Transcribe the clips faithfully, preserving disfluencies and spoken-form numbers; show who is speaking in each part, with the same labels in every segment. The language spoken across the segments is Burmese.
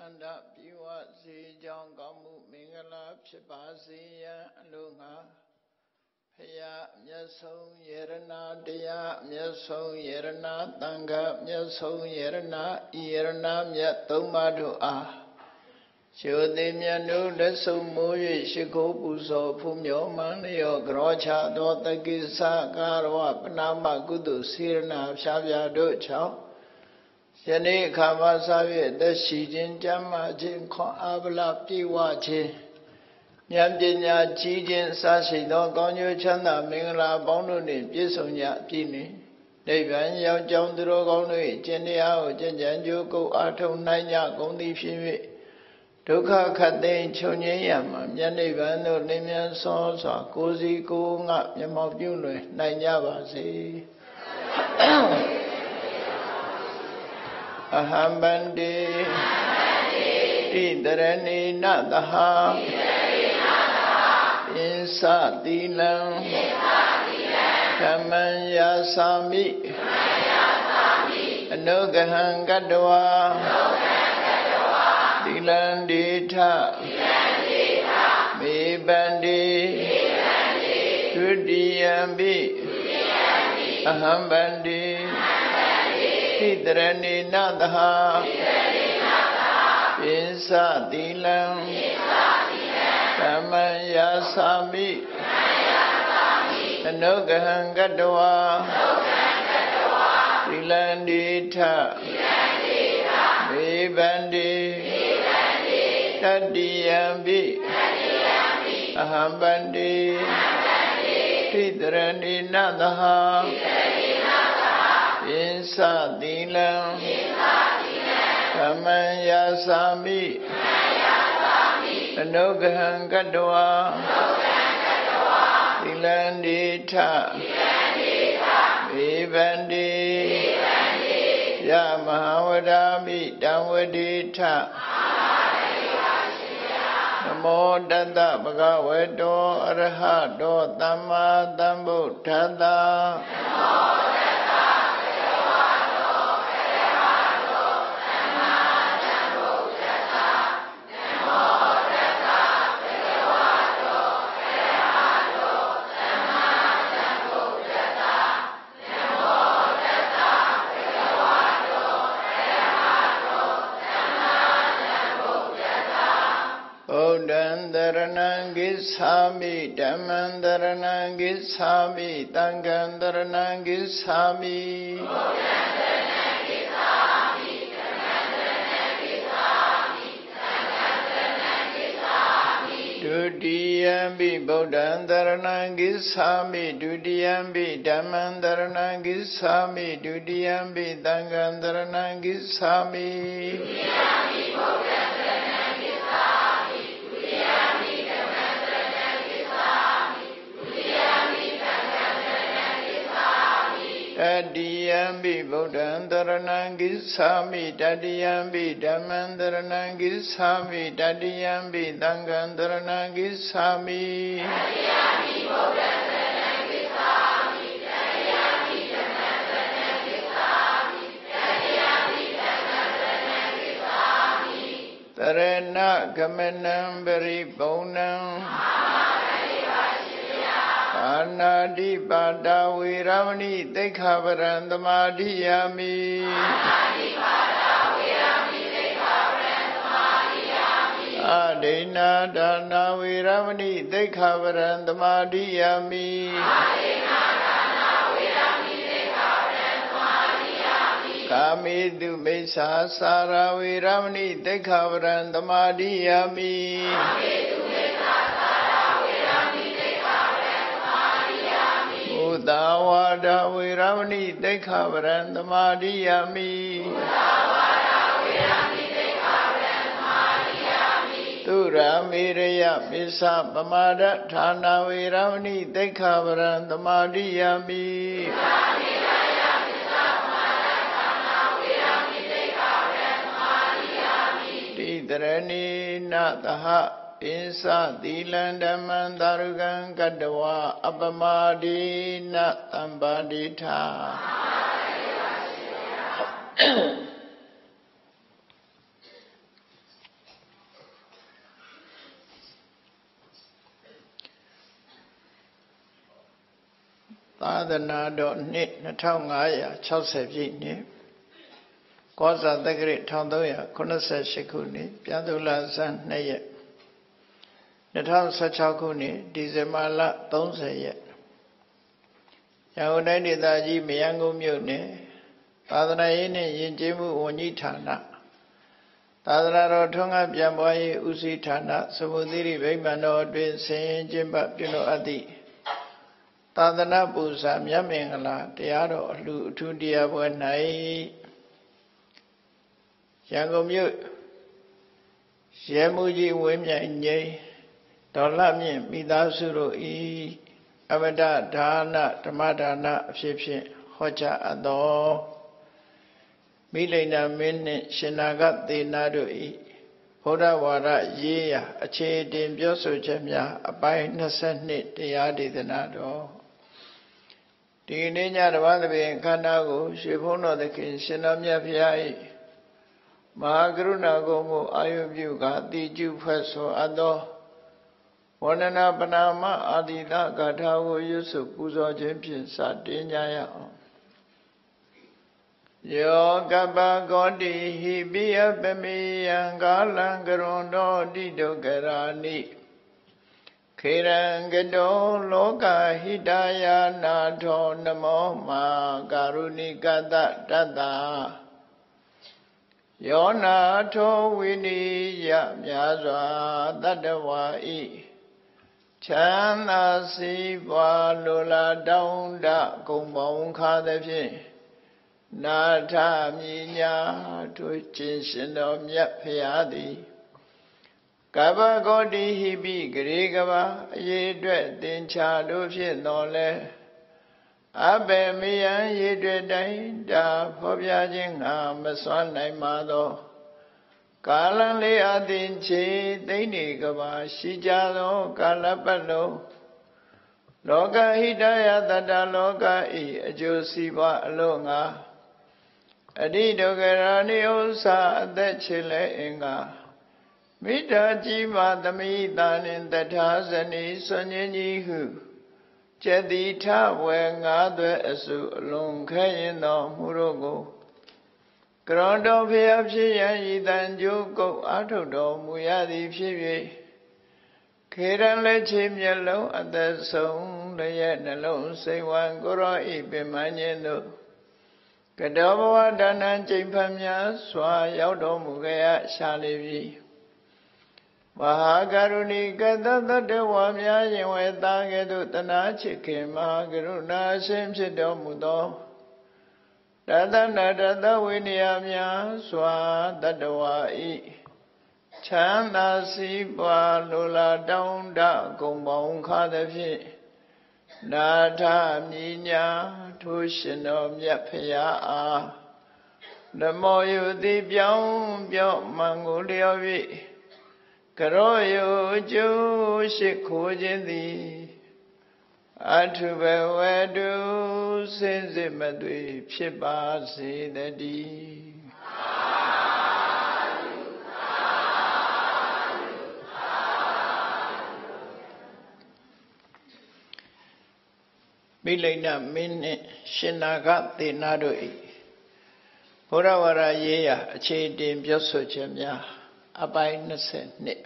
Speaker 1: န္ဒပြေဝစေကြောင်းကောင်းမှုမင်္ဂလာဖြစ်ပါစေရန်အလိုငှာဖရာအမျက်ဆုံးယရနာတရားအမျက်ဆုံးယရနာသံဃာအမျက်ဆုံးယရနာဤယရနာမြတ်သုံးပါးတို့အားရှုသိမြတ်တို့လက်ဆုံးမိုး၍ရှိခိုးပူဇော်ဖူးမြော်မှန်လျော်ကြောချသောတက္ကိစ္စကာရဝပနာမကုသိုလ်စေရနာဖြာဖြာတို့ချောင်းယနေ့အခါမှစ၍အသက်ရှိခြင်းကျမ်းမာခြင်းခွန်အားဗလာပြေဝခြင်းဉာဏ်ပညာကြီးခြင်းစရှိသောကောင်းကျိုးချမ်းသာမင်္ဂလာပေါင်းတို့နှင့်ပြည့်စုံကြပြည့်နေနိဗ္ဗာန်ရောက်ကြောင်းသူတော်ကောင်းတို့၏ကျင့်တရားကိုကျင့်ကြံကြိုးကုပ်အားထုတ်နိုင်ကြကုန်သည်ဖြစ်၍ဒုက္ခခတ်သိမ်းချုပ်ငြိမ်းရမှာမြတ်နိဗ္ဗာန်သို့လင်းမြန်စွာစွာကိုယ်စီကိုယ်ငှမျက်မှောက်ပြုလွယ်နိုင်ကြပါစေအဟံဗန္တိတိတရဏိနသဟဣသသီလံဓမ္မံယာသာမိအနုဂဟံကတ္တဝါသီလံဒေထမေဗန္တိဒုတိယံပိအဟံဗန္တိတိတရဏိနသဟဣသသီလံဓမ္မံယာသာမိအနုဂဟံကတ္တဝါသီလံဒေထမေဗန္တိတတိယံပိအဟံဗန္တိတိတရဏိနသဟဣသသီလံဓမ္မံယာသာမိအနုဂဟံကတ္တဝါသီလံဒေထမေဗန္တိယမဟာဝဒာမိတံဝတိထနမောတတ္တဗုဒ္ဓဝေတောအရဟတောသမ္မာသမ္ဗုဒ္ဓတ္တတရဏံဂစ္ဆာမိဓမ္မံတရဏံဂစ္ဆာမိသံဃံတရဏံဂစ္ဆာမိဘုရားတရဏံဂစ္ဆာမိဓမ္မံတရဏံဂစ္ဆာမိသံဃံတရဏံဂစ္ဆာမိဒုတိယံပိဗုဒ္ဓံတရဏံဂစ္ဆာမိဒုတိယံပိဓမ္မံတရဏံဂစ္ဆာမိဒုတိယံပိသံဃံတရဏံဂစ္ဆာမိဒုတိယံပိဗုဒ္ဓံတရဏံဂစ္ဆာမိဒုတိယံပိဓမ္မံတရဏံဂစ္ဆာမိဒုတိယံပိသံဃံတရဏံဂစ္ဆာမိတတိယံပိဗုဒ္ဓံတရဏံဂစ္ဆာမိတတိယံပိဓမ္မံတရဏံဂစ္ဆာမိတတိယံပိသံဃံတရဏံဂစ္ဆာမိတတိယံပိဗုဒ္ဓံတရဏံဂစ္ဆာမိတတိယံပိဓမ္မံတရဏံဂစ္ဆာမိတတိယံပိသံဃံတရဏံဂစ္ဆာမိတရဏဂမနံပရိပုံဏံအာနာတိပါဒဝေရမဏိသိက္ခာပရံသမာဓိယာမိအာနာတိပါဒဝေရမဏိသိက္ခာပရံသမာဓိယာမိအာဒိဏဒါနာဝေရမဏိသိက္ခာပရံသမာဓိယာမိအာဒိဏဒါနာဝေရမဏိသိက္ခာပရံသမာဓိယာမိကာမေတုမိစ္ဆာစာရဝေရမဏိသိက္ခာပရံသမာဓိယာမိကာမေတုမိစ္ဆာစာရဝေရမဏိသိက္ခာပရံသမာဓိယာမိဘုဒ္ဓဝါဒဝေရမဏိသိက္ခာပရံသမာဓိယာမိဘုဒ္ဓဝါဒဝေရမဏိသိက္ခာပရံသမာဓိယာမိသုရာမေရယပိစ္ဆပမာဒဌာနာဝေရမဏိသိက္ခာပရံသမာဓိယာမိသုရာမေရယပိစ္ဆပမာဒဌာနာဝေရမဏိသိက္ခာပရံသမာဓိယာမိတိတရဏိနသဟဣသသီလံဓမ္မံသာရုကံကတ္တဝါအပမဒိနသံပါတိထာ
Speaker 2: အ
Speaker 1: သာသနာတော်နှစ်နှစ်ထောင်ငါးရာခြောက်ဆယ်ပြည့်နှစ်ကောဇာတက္ကရာတစ်ထောင်သုံးရာခုနှစ်ဆယ်ရှစ်ခုနှစ်ပြာသူလဆန်းနှစ်ရက်နှစ်ထောင်ဆယ်ခြောက်ခုနှစ်ဒီဇင်ဘာလသုံးဆယ်ရက်ရန်ကုန်တိုင်းဒေသကြီးမရမ်းကုန်းမြို့နယ်သာသနာရေးနှင့်ယဉ်ကျေးမှုဝန်ကြီးဌာနသာသနာတော်ထွန်းကားပြန်ပွားရေးဦးစီးဌာနစမုသီရိဗိမာန်တော်တွင်ဆင်ရင်ကျင်းပပြုလုပ်အပ်သည့်သာသနာပူဇာမြတ်မင်္ဂလာတရားတော်အလှအထူးတရားပွဲ၌ရန်ကုန်မြို့ရဲမှုကြီးဝင်းမြိုင်ငိမ့်ဒေါ်လှမြင့်မိသားစုတို့ဤအမတဒါနဓမ္မဒါနအဖြစ်ဖြင့်ဟောကြားအပ်သောမိလိန်နာမင်းနှင့်ရှင်နာဂသေနာတို့ဤဘုရားဝါဒရေးရာအခြေတင်ပြောဆိုချက်များအပိုင်းနှစ်ဆယ်နှစ်တရားဒေသနာတော်ဒီနေ့ညဓမ္မသဘင်ခန္ဓာကိုရွှေဘုန်းတော်သခင်ရှင်တော်မြတ်ဖျား၏မဟာကရုဏာကုံကိုအာယုပြုကာတိကျုဖွဲ့ဆိုအပ်သောဝန္ဒနာပနာမအာတိတဂါထာကိုရွတ်ဆိုပူဇော်ခြင်းဖြင့်စတင်ကြရအောင်ယောကပ္ပဂောတိဟိပိယပမေယံကာလံကရွန်တော်တိဒုက္ခရာနိခေရံကတောလောကဟိတယာနာထောနမောမာကာရုဏိကတတတ္တယောနာထောဝိနိယမြာစွာတတ္တဝါဤချမ်းသာစီးပွားလိုလားတောင်းတဂုံပေါင်းခါသဖြင့်နာထမြညာတို့ခြင်းရှင်တော်မြတ်ဖရာသည်ကဗ္ဗဂောတိဟိပိဂရေကဘာအရေးအတွက်သင်္ချာတို့ဖြင့်တော်လဲအဘေမယံရေတွေ့တိုင်းတာဖော်ပြခြင်းငါမစွမ်းနိုင်ပါသောကာလံလေးအသင်ချေသိမ့်နေကဘာရှိကြသောကာလပတ်လုံးလောကဟိတယတတ္တလောကဤအကျိုးစီးပွားအလို့ငါအတိဒုက္ခရာနိဥ္စာအသက်ချေလဲအင်္ဂါမိတ္တာကြီးမာသမိတာနှင့်တထာဇနီဆွန်ခြင်းကြီးဟုကျက်တိထဝေငါးသွဲအစုအလုံးခဲရင်တော်မူတို့ကိုကရွန်တော်ဖျားဖြစ်ရန်ဤတန်ကြိုးကုတ်အာထုတ်တော်မူရသည်ဖြစ်၍ခေရန်လက်ချေမျက်လုံးအသက်ဆုံးတရဲ့နှလုံးစိတ်ဝံကိုရောဤပင်မခြင်းတို့ကတောဘဝဒါနံကျိန်ဖန်များစွာရောက်တော်မူကြရရှာလေပြီမဟာကရုဏီကတတတ္တဝါများရင်ဝဲသားကဲ့သို့တနာချစ်ခင်မဟာကရုဏာရှင်ဖြစ်တော်မူသောတသနာတသဝိနည်းများစွာတတ္တဝါဤချမ်းသာစီးပွားလိုလားတောင်းတဂုံပေါင်းခါသဖြင့်နာထမြညာထိုရှင်တော်မြတ်ဖရာအားနမောယုတိပြောင်းပြော့မှန်ကိုလျော်၍ကရောယုကျိုးရှိခိုးခြင်းသည်အထုဘဝတုစင်စစ်မသွေဖြစ်ပါစေတည်းမိလိန်နာမင်းနှင့်ရှင်နာဂသေနာတို့၏ဘုရားဝါဒရေးရာအခြေတင်ပြောဆိုချက်များအပိုင်းနှစ်ဆယ်နှစ်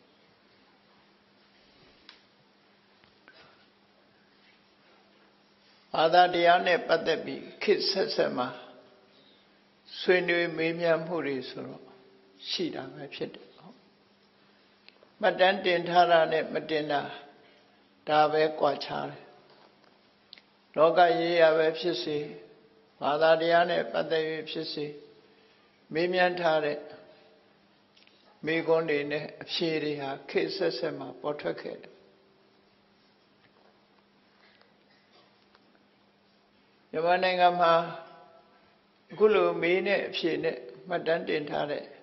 Speaker 1: ဘာသာတရားနဲ့ပတ်သက်ပြီးခေတ်ဆက်ဆက်မှာဆွေးနွေးမေးမြန်းမှုတွေဆိုတော့ရှိတာပဲဖြစ်တယ်ဟုတ်မှတ်တမ်းတင်ထားတာနဲ့မတင်တာဒါပဲကွာခြားတယ်လောကရေးရာပဲဖြစ်စေဘာသာတရားနဲ့ပတ်သက်ပြီးဖြစ်စေမေးမြန်းထားတဲ့မိဂုံးတွေနဲ့အဖြေတွေဟာခေတ်ဆက်ဆက်မှာပေါ်ထွက်ခဲ့တယ်မြန်မာနိုင်ငံမှာအခုလိုမေးနဲ့အဖြေနဲ့မှတ်တမ်းတင်ထားတဲ့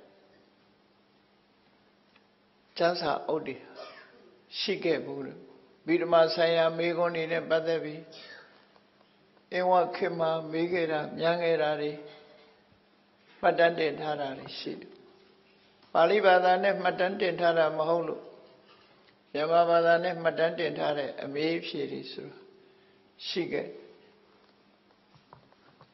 Speaker 1: ကျမ်းစာအုပ်တွေရှိခဲ့ဘူးလို့ဗိဓမာဆိုင်ရာမိဂုံးတွေနဲ့ပတ်သက်ပြီးအင်းဝခေတ်မှာမေးခဲ့တာမြန်ခဲ့တာတွေမှတ်တမ်းတင်ထားတာတွေရှိတယ်ပါဠိဘာသာနဲ့မှတ်တမ်းတင်ထားတာမဟုတ်လို့မြန်မာဘာသာနဲ့မှတ်တမ်းတင်ထားတဲ့အမေးအဖြေတွေဆိုတာရှိခဲ့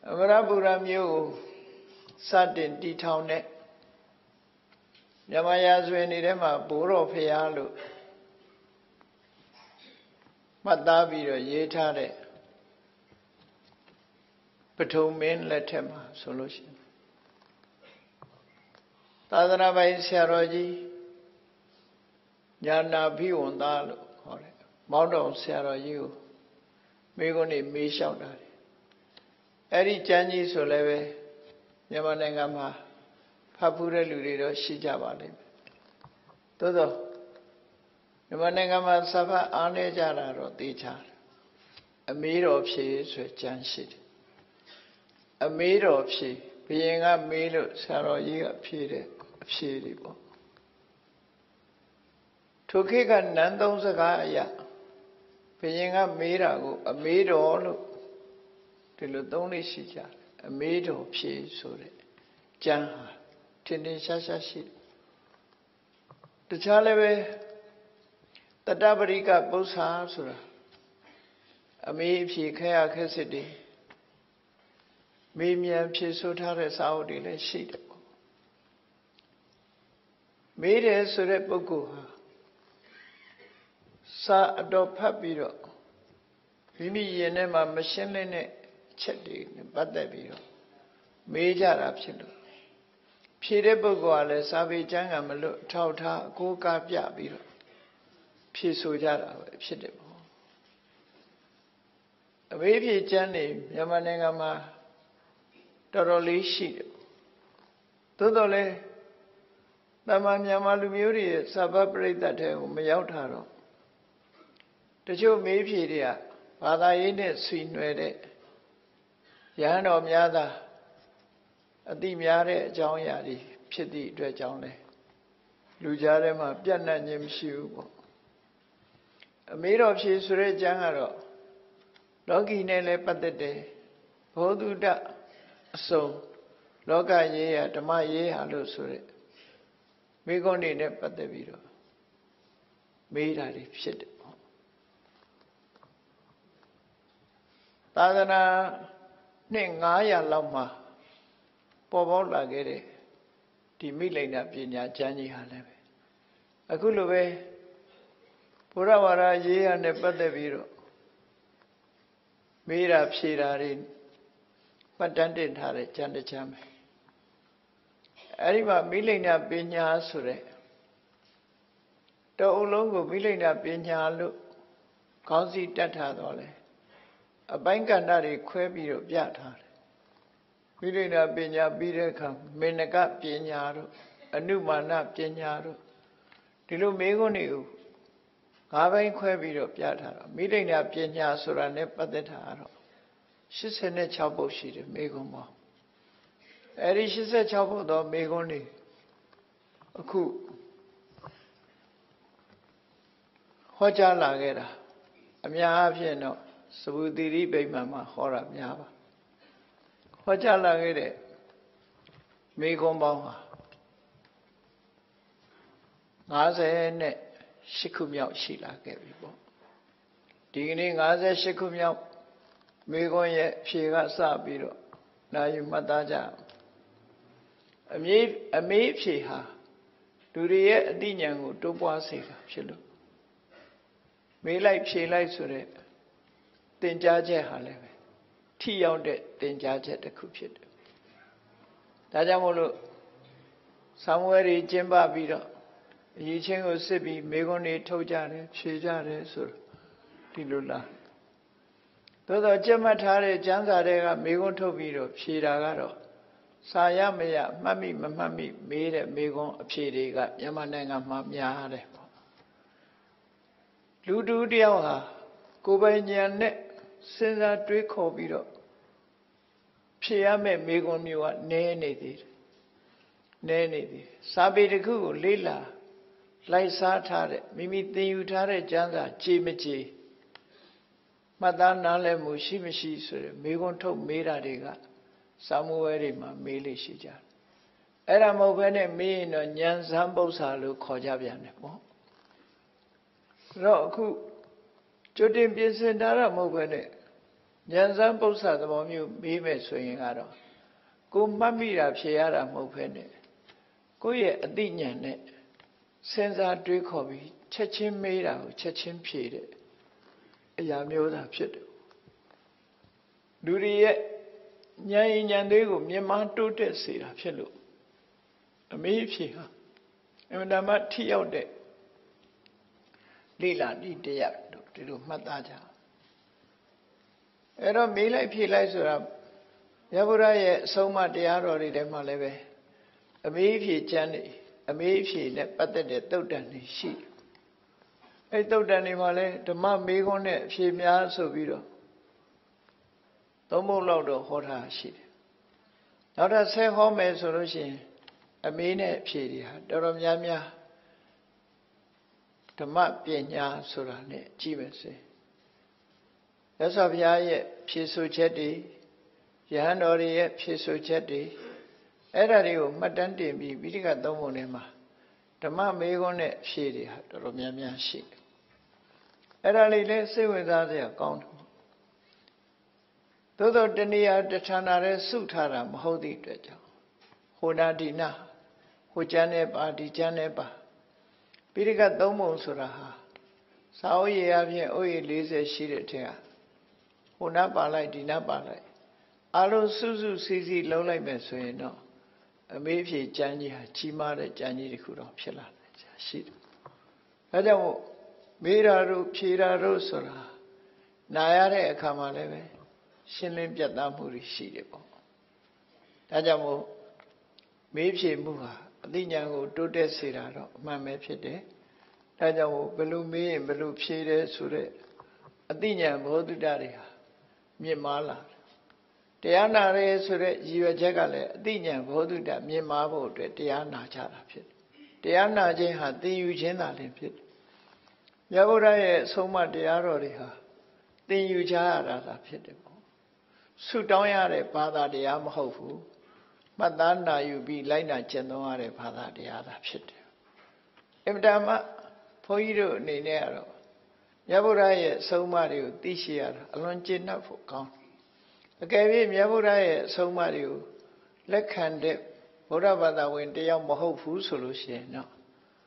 Speaker 1: အမရပူရမြို့ကိုစတင်တည်ထောင်တဲ့မြန်မာရာဇဝင်တွေထဲမှာဘိုးတော်ဖရာလို့မှတ်သားပြီးတော့ရေးထားတဲ့ပထုံမင်းလက်ထက်မှာဆိုလို့ရှိရင်သာသနာပိုင်ဆရာတော်ကြီးညာနာဘိဝန္တာလို့ခေါ်တယ်မောင်းတော်ဆရာတော်ကြီးကိုမိကုန်းနေမေးလျှောက်တာတယ်အဲ့ဒီကျမ်းကြီးဆိုလည်းပဲမြန်မာနိုင်ငံမှာဖတ်ဖူးတဲ့လူတွေတော့ရှိကြပါလိမ့်မယ်သို့သောမြန်မာနိုင်ငံမှာစာဖတ်အားနည်းကြတာတော့သိချတယ်အမေးတော်ဖြေဆိုကျမ်းရှိတယ်အမေးတော်ဖြေဘုရင်ကမေးလို့ဆရာတော်ကြီးကဖြေတယ်အဖြေတွေပေါ့ထိုခေတ်ကနန်းသုံးစကားအရာဘုရင်ကမေးတာကိုအမေးတော်လို့ဒီလိုသုံးလေးရှိကြတယ်အမေးတော်ဖြေဆိုတဲ့ကျမ်းဟာထင်ထင်ရှားရှားရှိတယ်တခြားလည်းပဲတတပရိကပု္ပ္ပာဆိုတာအမေးဖြေခဲရခဲစစ်တွေမေးမြန်းဖြေဆိုထားတဲ့စာအုပ်တွေလည်းရှိတယ်ပေါ့မေးတယ်ဆိုတဲ့ပုဂ္ဂိုလ်ဟာစာအတော်ဖတ်ပြီးတော့မိမိရင်ထဲမှာမရှင်းလင်းတဲ့ချက်တွေနဲ့ပတ်သက်ပြီးတော့မေးကြတာဖြစ်လို့ဖြေတဲ့ပုဂ္ဂိုလ်ကလည်းစာပေကျမ်းကမလွတ်ထောက်ထားအကိုးကားပြပြီးတော့ဖြေဆိုကြတာပဲဖြစ်တယ်ပေါ့အမေးဖြေကျမ်းနေမြန်မာနိုင်ငံမှာတော်တော်လေးရှိတယ်သို့တော်လည်းတမန်မြန်မာလူမျိုးတွေရဲ့စာပတ်ပရိသတ်ထဲကိုမရောက်တာတော့တချို့မေးဖြေတွေကဘာသာရေးနဲ့ဆွေးနွယ်တဲ့ရဟန်းတော်များသာအတိများတဲ့အကြောင်းအရာတွေဖြစ်သည့်အတွက်ကြောင့်လဲလူကြားထဲမှာပြန့်နှံ့ခြင်းမရှိဘူးပေါ့အမေတော်ဖြေဆိုတဲ့ကျမ်းကတော့လောကီနဲ့လည်းပတ်သက်တယ်ဘောဓုတအစုံလောကရေးရဓမ္မရေးဟာလို့ဆိုတဲ့မိဂုဏ်တွေနဲ့ပတ်သက်ပြီးတော့မေးတာတွေဖြစ်တယ်ပေါ့သာသနာနှစ်ငါးရာလောက်မှာပေါ်ပေါက်လာခဲ့တဲ့ဒီမိလိန်နာပညာကျမ်းကြီးဟာလည်းပဲအခုလိုပဲဘုရားဝါဒရေးရနဲ့ပတ်သက်ပြီးတော့မေးတာဖြေတာတွေမှတ်တမ်းတင်ထားတဲ့ကျမ်းတစ်ကျမ်းပဲအဲ့ဒီမှာမိလိန်နာပညာဆိုတဲ့တအုပ်လုံးကိုမိလိန်နာပညာလို့ခေါင်းစည်းတက်ထားတော့လေအပိုင်းကဏ္ဍတွေခွဲပြီးတော့ပြထားတယ်မိလိန်နာပညာပြီးတဲ့အခါမေနကပညာတို့အနုမာနပညာတို့ဒီလိုမေးခွန်းတွေကိုငါးပိုင်းခွဲပြီးတော့ပြထားတော့မိလိန်နာပညာဆိုတာနဲ့ပတ်သက်တာကတော့ရှစ်ဆယ်ခြောက်ပုဒ်ရှိတယ်မေခွန်းပေါ့အဲဒီရှစ်ဆယ်ခြောက်ပုဒ်သောမေခွန်းတွေအခုဟောကြားလာခဲ့တာအများအားဖြင့်တော့သဗ္ဗတိရိဗိမာန်မှာဟောတာများပါဟောကြားလာခဲ့တဲ့မေခွန်းပေါင်းဟာငါးဆယ်နဲ့ရှစ်ခုမြောက်ရှိလာခဲ့ပြီပေါ့ဒီကနေ့ငါးဆယ်ရှစ်ခုမြောက်မေခွန်းရဲ့ဖြေကစပြီးတော့နာယူမှတ်သားကြအမေးအမေးဖြေဟာလူတွေရဲ့အသိဉာဏ်ကိုတိုးပွားစေတာဖြစ်လို့မေးလိုက်ဖြေလိုက်ဆိုတဲ့သင်ကြားချက်ဟာလည်းပဲထိရောက်တဲ့သင်ကြားချက်တစ်ခုဖြစ်တယ်ဒါကြောင့်မို့လို့ဆောင်းဝဲတွေကျင်းပပြီးတော့အရေးချင်းကိုစစ်ပြီးမေခွန်းတွေထုတ်ကြတယ်ဖြေကြတယ်ဆိုဒီလိုလားသို့တော့ကြက်မှတ်ထားတဲ့ကျမ်းစာတွေကမေခွန်းထုတ်ပြီးတော့ဖြေတာကတော့စာရမရမှတ်မိမမှတ်မိမေးတဲ့မေခွန်းအဖြေတွေကမြန်မာနိုင်ငံမှာများတယ်ပေါ့လူတူတယောက်ဟာကိုယ်ပိုင်ဉာဏ်နဲ့စဉ်းစားတွေးခေါ်ပြီးတော့ဖြေရမယ့်မေခွန်းမျိုးကနည်းနေသေးတယ်နည်းနေသေးတယ်စာပေတစ်ခုကိုလေ့လာလိုက်စားထားတဲ့မိမိသင်ယူထားတဲ့ကျမ်းစာကြည်မကြည်မှတ်သားနားလည်မှုရှိမရှိဆိုရယ်မေခွန်းထုတ်မေးတာတွေကစာမွေးတွေမှာမေးလို့ရှိကြတယ်အဲ့ဒါမဟုတ်ဘဲနဲ့မေးရင်တော့ဉာဏ်စမ်းပု္ပ္ပာလို့ခေါ်ကြပြန်တယ်ပေါ့အဲ့တော့အခုကြိုတင်ပြင်ဆင်ထားတာမဟုတ်ဘဲနဲ့ဉာဏ်စမ်းပု္ပ္ပသဘောမျိုးမေးမယ်ဆိုရင်ကတော့ကိုမှတ်မိတာဖြေရတာမဟုတ်ဘဲနဲ့ကိုယ့်ရဲ့အသိဉာဏ်နဲ့စဉ်းစားတွေးခေါ်ပြီးချက်ချင်းမေးတာကိုချက်ချင်းဖြေတဲ့အရာမျိုးသာဖြစ်တယ်လူတွေရဲ့ဉာဏ်ဉာဏ်သေးကိုမြင်မတိုးတက်စေတာဖြစ်လို့အမေးဖြေဟာအမှန်တမ်းထိရောက်တဲ့လိလာတိတရားတို့ဒီလိုမှတ်သားကြအဲ့တော့မေးလိုက်ဖြေလိုက်ဆိုတာမြတ်ဗုဒ္ဓရဲ့အဆုံးအမတရားတော်တွေထဲမှာလည်းပဲအမေးဖြေကျမ်းနေအမေးဖြေနဲ့ပတ်သက်တဲ့သုတ်တန်တွေရှိတယ်အဲ့သုတ်တန်တွေမှာလည်းဓမ္မမေးခွန်းနဲ့အဖြေများဆိုပြီးတော့သုံးပုံလောက်တော့ဟောထားရှိတယ်နောက်တော့ဆက်ဟောမယ်ဆိုလို့ရှိရင်အမေးနဲ့အဖြေတွေဟာတော်တော်များများဓမ္မပညာဆိုတာ ਨੇ ကြည့်မယ်စေမြတ်စွာဘုရားရဲ့ဖြေဆိုချက်တွေယဟန်တော်တွေရဲ့ဖြေဆိုချက်တွေအဲ့ဒါတွေကိုမှတ်တမ်းတင်ပြီးပိဋကသုံးပုံထဲမှာဓမ္မမေခွန်းနဲ့ဖြေတွေဟာတော်တော်များများရှိတယ်အဲ့ဒါလေးလည်းစိတ်ဝင်စားစရာကောင်းတယ်သို့သောတဏှာတဌာနာရဲ့စုထားတာမဟုတ်သည့်အတွက်ကြောင့်ဟိုနာဒီနာဟိုကျမ်းနဲ့ပါဒီကျမ်းနဲ့ပါပိဋကသုံးပုံဆိုတာဟာစာအုပ်ရည်အပြင်အုပ်ရည်၄၀ရှိတဲ့ထဲကဟိုနာပါလိုက်ဒီနာပါလိုက်အလုံးစုစုစည်းစည်းလုံးလိုက်မယ်ဆိုရင်တော့အမေးဖြေကျမ်းကြီးဟာကြီးမားတဲ့ကျမ်းကြီးတစ်ခုတော့ဖြစ်လာတယ်ရှိတယ်အဲကြောင့်မို့မေးတာတို့ဖြေတာတို့ဆိုတာနာရတဲ့အခါမှာလည်းပဲရှင်းလင်းပြတ်သားမှုတွေရှိတယ်ပေါ့ဒါကြောင့်မို့မေးဖြေမှုဟာအသိဉာဏ်ကိုတိုးတက်စေတာတော့အမှန်ပဲဖြစ်တယ်ဒါကြောင့်မို့ဘယ်လိုမေးရင်ဘယ်လိုဖြေတယ်ဆိုတဲ့အသိဉာဏ်ဘောဓုတတွေဟာမြင့်မားလာတယ်တရားနာရဲဆိုတဲ့ရည်ရွယ်ချက်ကလည်းအသိဉာဏ်ဘောဓုတမြင့်မားဖို့အတွက်တရားနာကြတာဖြစ်တယ်တရားနာခြင်းဟာသင်ယူခြင်းသာလျှင်ဖြစ်တယ်မြတ်ဗုဒ္ဓရဲ့အဆုံးအမတရားတော်တွေဟာသင်ယူကြရတာသာဖြစ်တယ်ပေါ့ဆုတောင်းရတဲ့ဘာသာတရားမဟုတ်ဘူးမှတ်သားနာယူပြီးလိုက်နာကျင့်သုံးရတဲ့ဘာသာတရားသာဖြစ်တယ်အမှန်တမ်းဘုန်းကြီးတို့အနေနဲ့ကတော့မြတ်ဗုဒ္ဓရဲ့အဆုံးအမတွေကိုသိရှိရတာအလွန်ကျေနပ်ဖို့ကောင်းတယ်အကယ်၍မြတ်ဗုဒ္ဓရဲ့အဆုံးအမတွေကိုလက်ခံတဲ့ဗုဒ္ဓဘာသာဝင်တယောက်မဟုတ်ဘူးဆိုလို့ရှိရင်တော့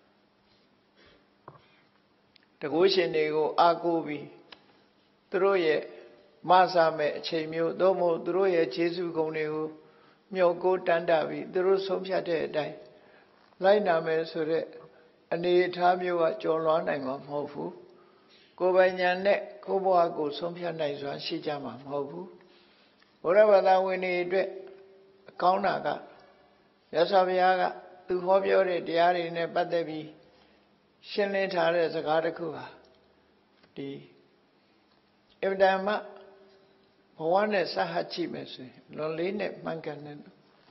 Speaker 1: တကုရှင်တွေကိုအားကိုးပြီးသူတို့ရဲ့မဆာမဲ့အချိန်မျိုးသို့မဟုတ်သူတို့ရဲ့ခြေဆုကုံတွေကိုမျှော်ကိုးတန်းတပြီးသူတို့ဆုံးဖြတ်တဲ့အတိုင်းလိုက်နာမယ်ဆိုတဲ့အနေအထားမျိုးကကြော်လွှားနိုင်မှာမဟုတ်ဘူးကိုယ်ပိုင်ဉာဏ်နဲ့ကိုယ်ဘဝကိုဆုံးဖြတ်နိုင်စွာရှိကြမှာမဟုတ်ဘူးဘုရားဘာသာဝင်တွေအတွက်အကောင်းတာကမြတ်စွာဘုရားကသူဟောပြောတဲ့တရားတွေနဲ့ပတ်သက်ပြီးရှင်းလင်းထားတဲ့စကားတစ်ခုဟာဒီအဗ္ဗဒမဘဝနဲ့စဟကြည့်မယ်ဆိုရင်လွန်လေးနဲ့မှန်ကန်တယ်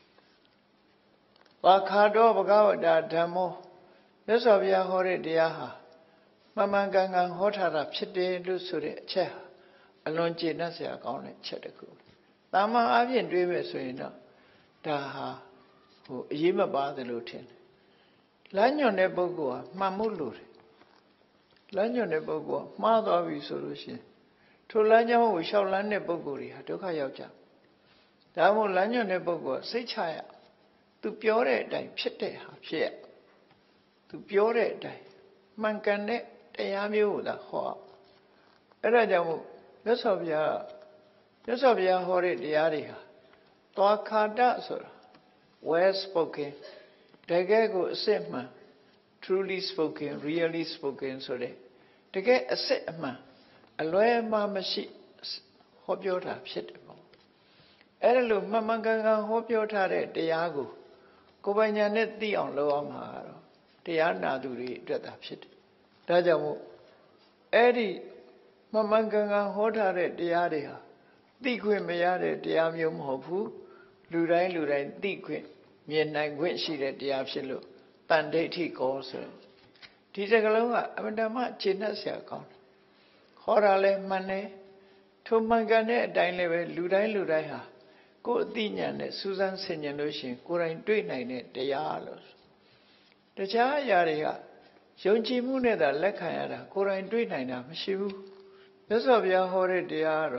Speaker 1: ဘာခါတော့ဘဂဝတာဓမ္မောမြတ်စွာဘုရားဟောတဲ့တရားဟာမှန်မှန်ကန်ကန်ဟောထားတာဖြစ်တယ်လို့ဆိုတဲ့အချက်ဟာအလွန်ကျေနပ်စရာကောင်းတဲ့အချက်တစ်ခုတာမန်အပြင်တွေးမယ်ဆိုရင်တော့ဒါဟာဟိုအရေးမပါသလိုထင်တယ်လမ်းညွန်တဲ့ပုဂ္ဂိုလ်ဟာမှန်မှုလို့တယ်လမ်းညွန်တဲ့ပုဂ္ဂိုလ်ကမှားသွားပြီဆိုလို့ရှိရင်ထိုလမ်းကြောင်းကိုရှောက်လန်းတဲ့ပုဂ္ဂိုလ်တွေဟာဒုက္ခရောက်ကြဒါမှမဟုတ်လမ်းညွန်တဲ့ပုဂ္ဂိုလ်ကစိတ်ချရသူပြောတဲ့အတိုင်းဖြစ်တဲ့ဟာဖြစ်ရသူပြောတဲ့အတိုင်းမှန်ကန်တဲ့တရားမျိုးကိုသာဟောအဲ့ဒါကြောင့်မို့မြတ်စွာဘုရားမြတ်စွာဘုရားဟောတဲ့တရားတွေဟာသွားခါတဆိုတာ well spoken တကယ်ကိုအစစ်မှန် truly spoken really spoken ဆိုတဲ့တကယ်အစစ်အမှန်အလွဲမှားမရှိဟောပြောတာဖြစ်တယ်ပေါ့အဲ့ဒါလို့မှန်မှန်ကန်ကန်ဟောပြောထားတဲ့တရားကိုကိုယ်ပိုင်ဉာဏ်နဲ့သိအောင်လုပ်အောင်မှာတော့တရားနာသူတွေအတွက်သာဖြစ်တယ်ဒါကြောင့်မို့အဲ့ဒီမှန်မှန်ကန်ကန်ဟောထားတဲ့တရားတွေဟာသိခွင့်မရတဲ့တရားမျိုးမဟုတ်ဘူးလူတိုင်းလူတိုင်းသိခွင့်မြင်နိုင်ခွင့်ရှိတဲ့တရားဖြစ်လို့တန်ဒိဋ္ဌိကောဆိုဒီစကားလုံးကအမှန်တမ်းခြေနှက်စရာကောင်းတယ်ဟောတာလဲမှန်တယ်ထိုမှန်ကန်တဲ့အတိုင်းလည်းပဲလူတိုင်းလူတိုင်းဟာကိုယ်အသိဉာဏ်နဲ့စူးစမ်းဆင်ခြင်လို့ရှိရင်ကိုယ်တိုင်တွေ့နိုင်တဲ့တရားလို့တခြားအရာတွေကယုံကြည်မှုနဲ့သာလက်ခံရတာကိုယ်တိုင်တွေ့နိုင်တာမရှိဘူးမြတ်စွာဘုရားဟောတဲ့တရားကတော့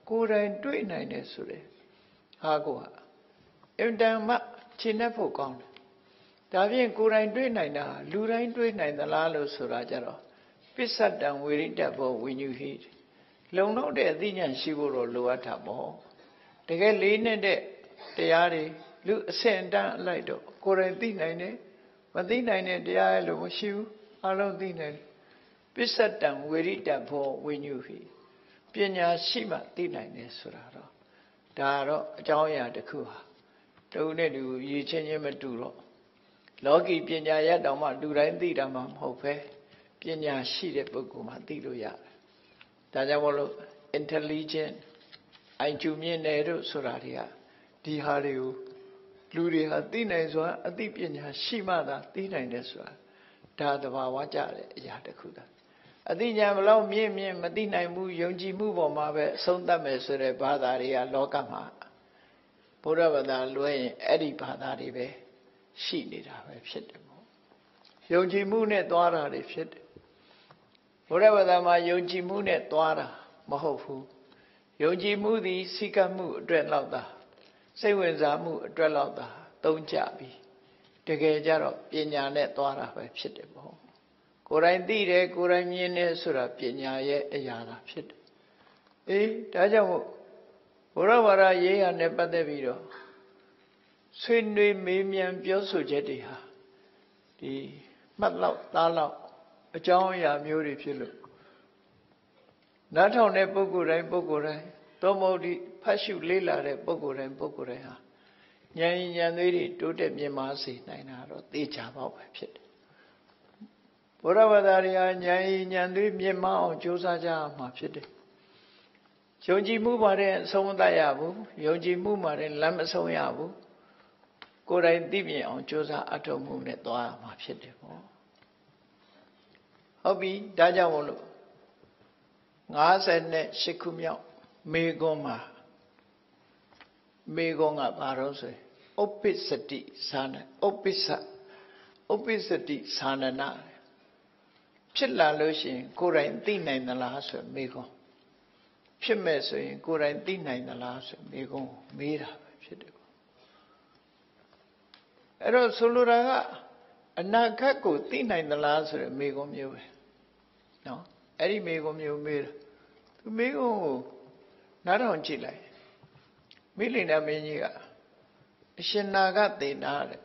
Speaker 1: ကိုယ်တိုင်တွေ့နိုင်တယ်ဆိုတဲ့ဟာကအင်တန်မှရှင်းတတ်ဖို့ကောင်းတယ်ဒါဖြင့်ကိုယ်တိုင်တွေ့နိုင်တာလူတိုင်းတွေ့နိုင်သလားလို့ဆိုတာကြတော့ပစ္စတ္တံဝိရိတ္တဘောဝိညုဟိလုံလောက်တဲ့အသိဉာဏ်ရှိဖို့တော့လိုအပ်တာပေါ့တကယ်လေးနဲ့တဲ့တရားတွေလူအစင်တန်းအလိုက်တော့ကိုယ်တိုင်သိနိုင်တယ်မသိနိုင်တဲ့တရားရဲ့လို့မရှိဘူးအလုံးသိနိုင်တယ်ပစ္စတ္တံဝိရိတ္တဘောဝိညုဟိပညာရှိမှသိနိုင်တယ်ဆိုတာတော့ဒါတော့အကြောင်းအရာတစ်ခုဟာတူနဲ့တူရည်ချင်းချင်းမတူတော့လောကီပညာရတောင်မှလူတိုင်းသိတာမှမဟုတ်ပဲပညာရှိတဲ့ပုဂ္ဂိုလ်မှသိလို့ရတယ်ဒါကြောင့်မလို့ intelligent အိုင်ကျူမြင့်တယ်တို့ဆိုတာတွေကဒီဟာတွေကိုလူတွေဟာသိနိုင်စွာအသိပညာရှိမှသာသိနိုင်တယ်ဆိုတာဒါသဘာဝကျတဲ့အရာတစ်ခုသာအသိဉာဏ်ဘလောက်မြင့်မြင့်မသိနိုင်ဘူးယုံကြည်မှုပေါ်မှာပဲအဆုံးသတ်မယ်ဆိုတဲ့ဘာသာတွေကလောကမှာဘုရားဘာသာလွဲရင်အဲ့ဒီဘာသာတွေပဲရှိနေတာပဲဖြစ်တယ်ပေါ့ယုံကြည်မှုနဲ့သွားတာတွေဖြစ်တယ်ဘုရားဘာသာမှာယုံကြည်မှုနဲ့သွားတာမဟုတ်ဘူးယုံကြည်မှုသည်စိတ်ကမှုအတွက်လောက်သာစိတ်ဝင်စားမှုအတွက်လောက်သာသုံးကြပြီတကယ်ကြတော့ပညာနဲ့သွားတာပဲဖြစ်တယ်ပေါ့ကိုယ်တိုင်သိတယ်ကိုယ်တိုင်မြင်တယ်ဆိုတာပညာရဲ့အရာသာဖြစ်တယ်အေးဒါကြောင့်မို့ဘုရားဘာသာရေးရနဲ့ပတ်သက်ပြီးတော့ဆွေးနွေးမေးမြန်းပြောဆိုချက်တွေဟာဒီမှတ်လောက်သားလောက်အကြောင်းအရာမျိုးတွေဖြစ်လို့နားထောင်တဲ့ပုဂ္ဂိုလ်တိုင်းပုဂ္ဂိုလ်တိုင်းသောမဟုတ်ဒီဖတ်ရှုလေ့လာတဲ့ပုဂ္ဂိုလ်တိုင်းပုဂ္ဂိုလ်တိုင်းဟာဉာဏ်ဉာဏ်သေးတွေတိုးတက်မြင့်မားစေနိုင်တာတော့သိချပေါက်ပဲဖြစ်တယ်ဘုရားဘာသာတွေဟာဉာဏ်ဉာဏ်သေးမြင့်မားအောင်ကြိုးစားကြမှာဖြစ်တယ်ယုံကြည်မှုပါတဲ့အဆုံးမသတ်ရဘူးယုံကြည်မှုပါတဲ့လမ်းမဆုံးရဘူးကိုယ်တိုင်သိမြင်အောင်ကြိုးစားအထောက်မှုနဲ့သွားရမှာဖြစ်တယ်ပေါ့ဟုတ်ပြီဒါကြောင့်မို့လို့၅၈ခုမြောက်မေခွန်းမှာမေခွန်းကဘာလို့ဆိုရင်ဥပ္ပစ္စတိသာနဥပ္ပစ္စဥပ္ပစ္စတိသာနနာဖြစ်လာလို့ရှိရင်ကိုယ်တိုင်သိနိုင်သလားဆိုမေခွန်းဖြစ်မဲ့ဆိုရင်ကိုယ်တိုင်သိနိုင်သလားဆိုမေခွန်းမေးတာပဲဖြစ်တယ်ပေါ့အဲ့တော့ဆိုလိုတာကအနာဂတ်ကိုသိနိုင်သလားဆိုတဲ့မေခွန်းမျိုးပဲနော်အဲ့ဒီမေခွန်းမျိုးမေးတာသူမေခွန်းကိုနားထောင်ကြည့်လိုက်မိလိန်နာမင်းကြီးကအရှင်နာဂသေနာတဲ့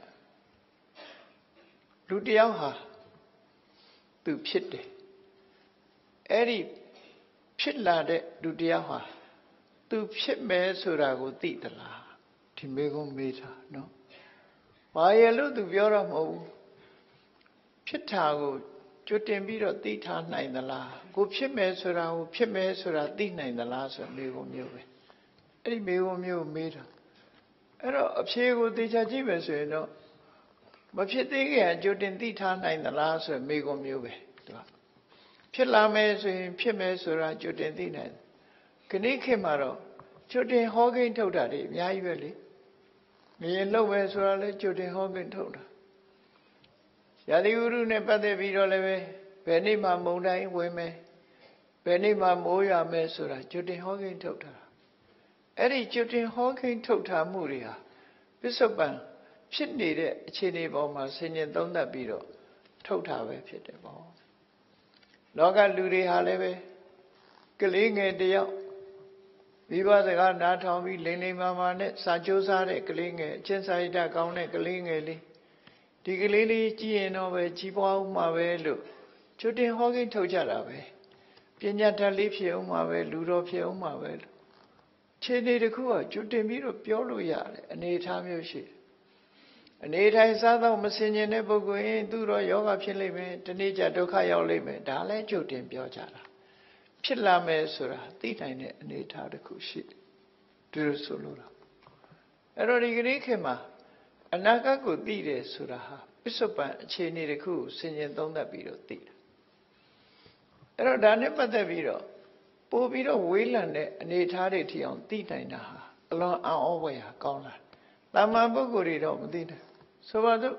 Speaker 1: လူတယောက်ဟာသူဖြစ်တယ်အဲ့ဒီဖြစ်လာတဲ့လူတယောက်ဟာသူဖြစ်မယ်ဆိုတာကိုသိသလားဒီမေခွန်းမေးတာနော်ဘာရဲ့လို့သူပြောတော့မဟုတ်ဘူးဖြစ်တာကိုကြွတင်ပြီးတော့သိထားနိုင်သလားကိုဖြစ်မယ်ဆိုတာကိုဖြစ်မယ်ဆိုတာသိနိုင်သလားဆိုမေခွန်းမျိုးပဲအဲ့ဒီမေခွန်းမျိုးမေးတာအဲ့တော့အဖြေကိုသေချာကြည့်မယ်ဆိုရင်တော့မဖြစ်သေးခင်ကြွတင်သိထားနိုင်သလားဆိုမေခွန်းမျိုးပဲသူကဖြစ်လာမယ်ဆိုရင်ဖြစ်မယ်ဆိုတာကြွတင်သိနိုင်တယ်ခဏခေတ်မှာတော့ကြွတင်ဟောကိန်းထုတ်တာတွေအများကြီးပဲလေငရင်လှုပ်မယ်ဆိုတာလဲကြွတင်ဟောကိန်းထုတ်တာရာသီဥတုနဲ့ပတ်သက်ပြီးတော့လည်းပဲဘယ်နေ့မှမုန်တိုင်းဝင်မယ်ဘယ်နေ့မှမိုးရွာမယ်ဆိုတာကြွတင်ဟောကိန်းထုတ်တာအဲ့ဒီကြွတင်ဟောကိန်းထုတ်ထားမှုတွေဟာပစ္စုပန်ဖြစ်နေတဲ့အခြေအနေပေါ်မှာဆင်ញင်သုံးသပ်ပြီးတော့ထုတ်တာပဲဖြစ်တယ်ပေါ့လောကလူတွေဟာလည်းပဲကလေးငယ်တယောက်မိဘစကားနားထောင်ပြီးလိမ့်လိမ့်မာမာနဲ့စာကြိုးစားတဲ့ကလေးငယ်အချင်းစာရိတ္တကောင်းတဲ့ကလေးငယ်လေးဒီကလေးလေးကြည့်ရင်တော့ပဲကြီးပွားဦးမှာပဲလို့ချွတ်တင်ဟောကိန်းထုတ်ကြတာပဲပညာတတ်လေးဖြစ်ဦးမှာပဲလူတော်ဖြစ်ဦးမှာပဲလို့ခြေနေတစ်ခုကချွတ်တင်ပြီးတော့ပြောလို့ရတယ်အနေထားမျိုးရှိတယ်အနေထိုင်စားတော့မစင်ကျင်တဲ့ပုဂ္ဂိုလ်ရင်သူတော့ယောဂဖြစ်လိမ့်မယ်တနေ့ကျဒုက္ခရောက်လိမ့်မယ်ဒါလည်းချွတ်တင်ပြောကြတာဖြစ်လာမယ်ဆိုတာသိနိုင်တဲ့အနေထားတစ်ခုရှိတယ်ဒီလိုဆိုလို့တော့အဲ့တော့ဒီကနေ့ခေတ်မှာအနာဂတ်ကိုသိတယ်ဆိုတာဟာပစ္စုပန်အခြေအနေတစ်ခုကိုဆင်ခြင်သုံးသပ်ပြီးတော့သိတယ်အဲ့တော့ဒါနဲ့ပတ်သက်ပြီးတော့ပို့ပြီးတော့ဝေးလံတဲ့အနေအထားတွေထီအောင်သိနိုင်တာဟာအလွန်အံ့ဩဖွယ်ဟာကောင်းလာတယ်တာမန်ပုဂ္ဂိုလ်တွေတော့မသိနိုင်ဆိုပါစို့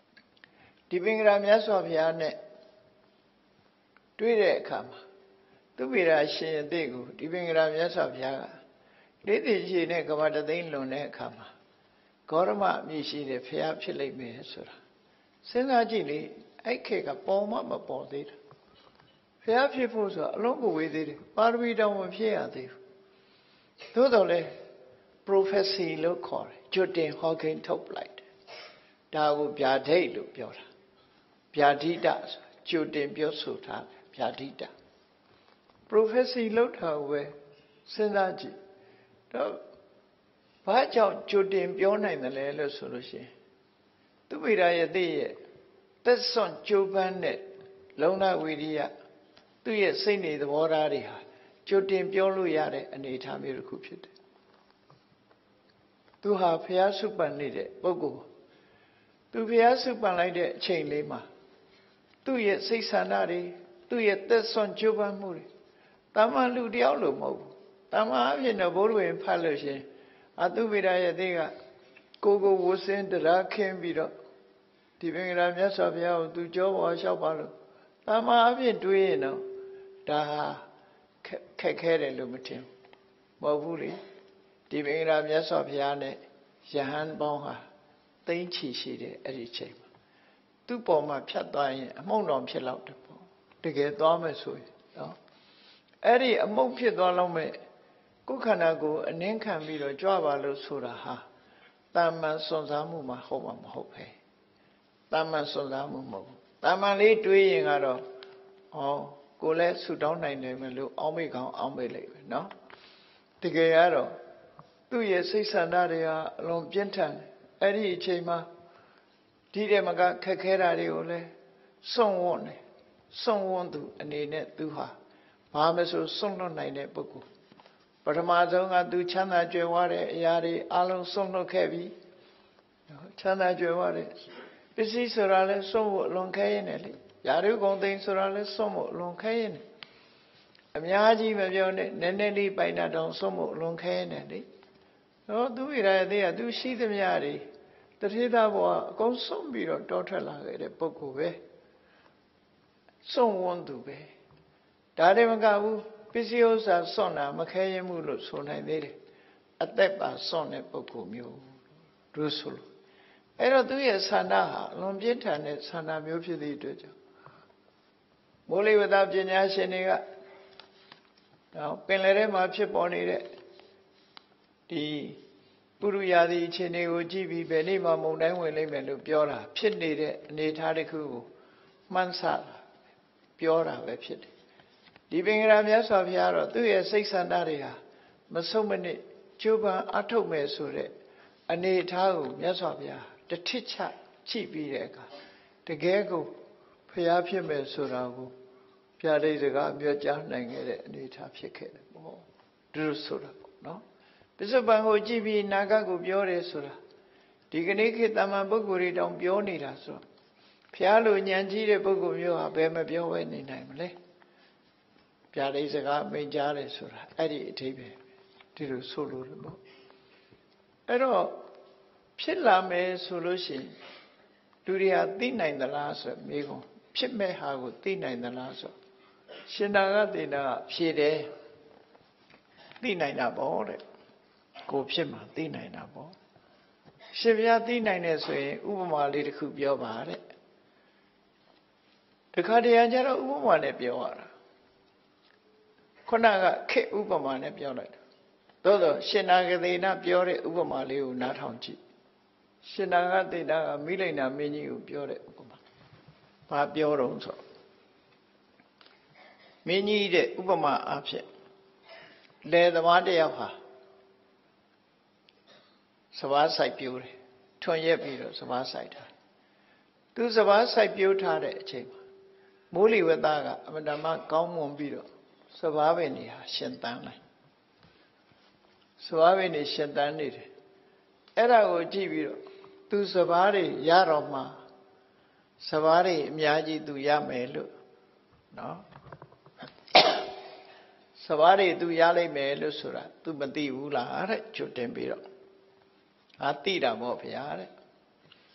Speaker 1: ဒီပင်္ဂရာမြတ်စွာဘုရားနဲ့တွေ့တဲ့အခါမှာသူဗေဒရှင်အသေးကိုဒီပင်္ဂရာမြတ်စွာဘုရားကလေးသိရှိနဲ့ကဘာတသိန်းလွန်တဲ့အခါမှာဂေါရမအမည်ရှိတဲ့ဘုရားဖြစ်လိမ့်မယ်ဆိုတာစဉ်းစားကြည့်လေအဲ့ခေတ်ကပေါ်မှမပေါ်သေးတာဘုရားဖြစ်ဖို့ဆိုတာအလုံးကိုဝေးသေးတယ်ပါရမီတောင်မဖြည့်ရသေးဘူးသို့တော်လဲ prophecy လို့ခေါ်တယ်ကြွတင်ဟောကိန်းထုတ်လိုက်တယ်ဒါကိုဗျာဒိတ်လို့ပြောတာဗျာဒိတဆိုကြွတင်ပြောဆိုထားတယ်ဗျာဒိတ prophecy လို့ထားဝဲစဉ်းစားကြည့်တော့ဘာကြောင့်ကြွတင်ပြောနိုင်တယ်လဲလို့ဆိုလို့ရှိရင်သူဗေဒယတိရဲ့သက်စွန့်ကြိုးပမ်းတဲ့လုံလဝိရိယသူ့ရဲ့စိတ်နေသဘောထားတွေဟာကြွတင်ပြောလို့ရတဲ့အနေအထားမျိုးတစ်ခုဖြစ်တယ်သူဟာဘုရားစုပန်နေတဲ့ပုဂ္ဂိုလ်သူဘုရားစုပန်လိုက်တဲ့အချိန်လေးမှာသူ့ရဲ့စိတ်ဆန္ဒတွေသူ့ရဲ့သက်စွန့်ကြိုးပမ်းမှုတွေတာမန်လူတယောက်လို့မဟုတ်ဘူးတာမန်အဖြစ်တော့ဘိုးတော်ဖတ်လို့ရှင်အသူဗေဒရဲ့သေးကကိုကိုဝစင်းတရားခင်းပြီးတော့ဒီပင်္ဂရာမြတ်စွာဘုရားကိုသူကြောပေါ်လျှောက်ပါလို့တာမန်အဖြစ်တွေးရင်တော့ဒါဟာခက်ခဲတယ်လို့မထင်မဟုတ်ဘူးလေဒီပင်္ဂရာမြတ်စွာဘုရားနဲ့ယဟန်ပေါင်းဟာသိမ့်ချီရှိတယ်အဲ့ဒီချိန်မှာသူ့ပေါ်မှာဖြတ်သွားရင်အမှုန့်တော်ဖြစ်လောက်တယ်ပေါ့တကယ်သွားမယ်ဆိုရင်နော်အဲ့ဒီအမှုန့်ဖြစ်သွားလောက်မဲ့ကိုယ်ခန္ဓာကိုအနှင်းခံပြီးတော့ကြွပါလို့ဆိုတာဟာတာမန်စွန့်စားမှုမှာဟုတ်မှာမဟုတ်ပဲတာမန်စွန့်စားမှုမဟုတ်ဘူးတာမန်လေးတွေးရင်ကတော့ဩကိုလည်းဆူတောင်းနိုင်တယ်မလို့အောင်းမိကောင်းအောင်းမိလိုက်ပဲเนาะတကယ်ကတော့သူ့ရဲ့စိတ်ဆန္ဒတွေဟာအလွန်ပြင်းထန်တယ်အဲ့ဒီအချိန်မှာဒီတဲ့မကခက်ခဲတာတွေကိုလည်းစွန့်ဝန်းတယ်စွန့်ဝန်းသူအနေနဲ့သူဟာဘာမဆိုစွန့်လွတ်နိုင်တဲ့ပုဂ္ဂိုလ်ပထမဆုံးကသူချမ်းသာကြွယ်ဝတဲ့အရာတွေအလုံးစွန့်လွတ်ခဲ့ပြီချမ်းသာကြွယ်ဝတဲ့ပစ္စည်းဆိုတာလဲစွန့်ဖို့အလွန်ခဲရင်တယ်လေယာရုဂုံသိမ်းဆိုတာလဲစွန့်ဖို့အလွန်ခဲရင်တယ်အများကြီးမပြောနဲ့နည်းနည်းလေးပိုင်တာတောင်စွန့်ဖို့အလွန်ခဲရင်တယ်လေတော့သူရတဲ့သေးကသူရှိသမျှတွေတထေးသားဘဝအကုန်စွန့်ပြီးတော့တောထွက်လာခဲ့တဲ့ပုဂ္ဂိုလ်ပဲစွန့်ဝန်းသူပဲဒါတည်းမကဘူးပစ္စည်းဥစ္စာစွန့်တာမခဲရင်မှုလို့ဆိုနိုင်သေးတယ်အသက်ပါစွန့်တဲ့ပုဂ္ဂိုလ်မျိုးတို့ဆိုလို့အဲ့တော့သူရဲ့ဆန္ဒဟာအလွန်ပြင်းထန်တဲ့ဆန္ဒမျိုးဖြစ်သည့်အတွက်ကြောင့်မိုးလေဝသပညာရှင်တွေကတော့ပင်လယ်ထဲမှာဖြစ်ပေါ်နေတဲ့ဒီပုရိယာဒီအခြေအနေကိုကြည့်ပြီးဘယ်နေ့မှမုန်တိုင်းဝင်လိမ့်မယ်လို့ပြောတာဖြစ်နေတဲ့အနေအထားတစ်ခုကိုမှန်းဆတာပြောတာပဲဖြစ်တယ်ဒီပင်္ဂရာမြတ်စွာဘုရားတော့သူ့ရဲ့စိတ်ဆန္ဒတွေဟာမဆုံးမနစ်ကြိုးပမ်းအထောက်မဲ့ဆိုတဲ့အနေအထားကိုမြတ်စွာဘုရားတထစ်ချကြည့်ပြီးတဲ့အခါတကယ်ကိုဘုရားဖြစ်မဲ့ဆိုတာကိုပြဋိစကားပြောကြားနိုင်ခဲ့တဲ့အနေအထားဖြစ်ခဲ့တယ်ပေါ့သူတို့ဆိုတာပေါ့နော်ပစ္စုပန်ကိုကြည့်ပြီးနာဂတ်ကိုပြောတယ်ဆိုတာဒီကနေ့ခေတ်တမန်ပုဂ္ဂိုလ်တွေတောင်ပြောနေတာဆိုဘုရားလိုဉာဏ်ကြီးတဲ့ပုဂ္ဂိုလ်မျိုးဟာဘယ်မပြောဘဲနေနိုင်မလဲပြဋိစကားမိန့်ကြားတယ်ဆိုတာအဲ့ဒီအထိပ္ပယ်ဒီလိုဆိုလို့တယ်ပေါ့အဲ့တော့ဖြစ်လာမယ်ဆိုလို့ရှိရင်လူတွေဟာသိနိုင်သလားဆိုမေးခွန်းဖြစ်မဲ့ဟာကိုသိနိုင်သလားဆိုရှင်နာကသေနာဖြေတယ်သိနိုင်တာပေါ့တဲ့ကိုဖြစ်မှာသိနိုင်တာပေါ့ရှင်ဘုရားသိနိုင်တယ်ဆိုရင်ဥပမာလေးတစ်ခုပြောပါတဲ့တခါတရံကျတော့ဥပမာနဲ့ပြောရတာခုနကခေဥပမာနဲ့ပြောလိုက်တာသို့သောရှင်နာကသေနာပြောတဲ့ဥပမာလေးကိုနားထောင်ကြည့်ရှင်နာကသေနာကမိလိန်နာမင်းကြီးကိုပြောတဲ့ဥပမာဘာပြောတော့ဆိုမင်းကြီးတဲ့ဥပမာအဖြစ်လယ်သမားတစ်ယောက်ဟာစပါးစိုက်ပျိုးတယ်ထွန်ရက်ပြီးတော့စပါးစိုက်တာသူစပါးစိုက်ပျိုးထားတဲ့အချိန်မှာမိုးလေဝသကအမတမကောင်းမွန်ပြီးတော့စပါးပင်တွေဟာရှင်သန်လိုက်စပါးပင်တွေရှင်သန်နေတယ်အဲ့ဒါကိုကြည့်ပြီးတော့သူစပါးတွေရတော့မှစပါးတွေအများကြီးသူရမယ်လို့နော်စပါးတွေသူရလိုက်မယ်လို့ဆိုတာ तू မသိဘူးလားတဲ့ချွတ်တင်ပြီးတော့အာသိတာပေါ့ဗျာတဲ့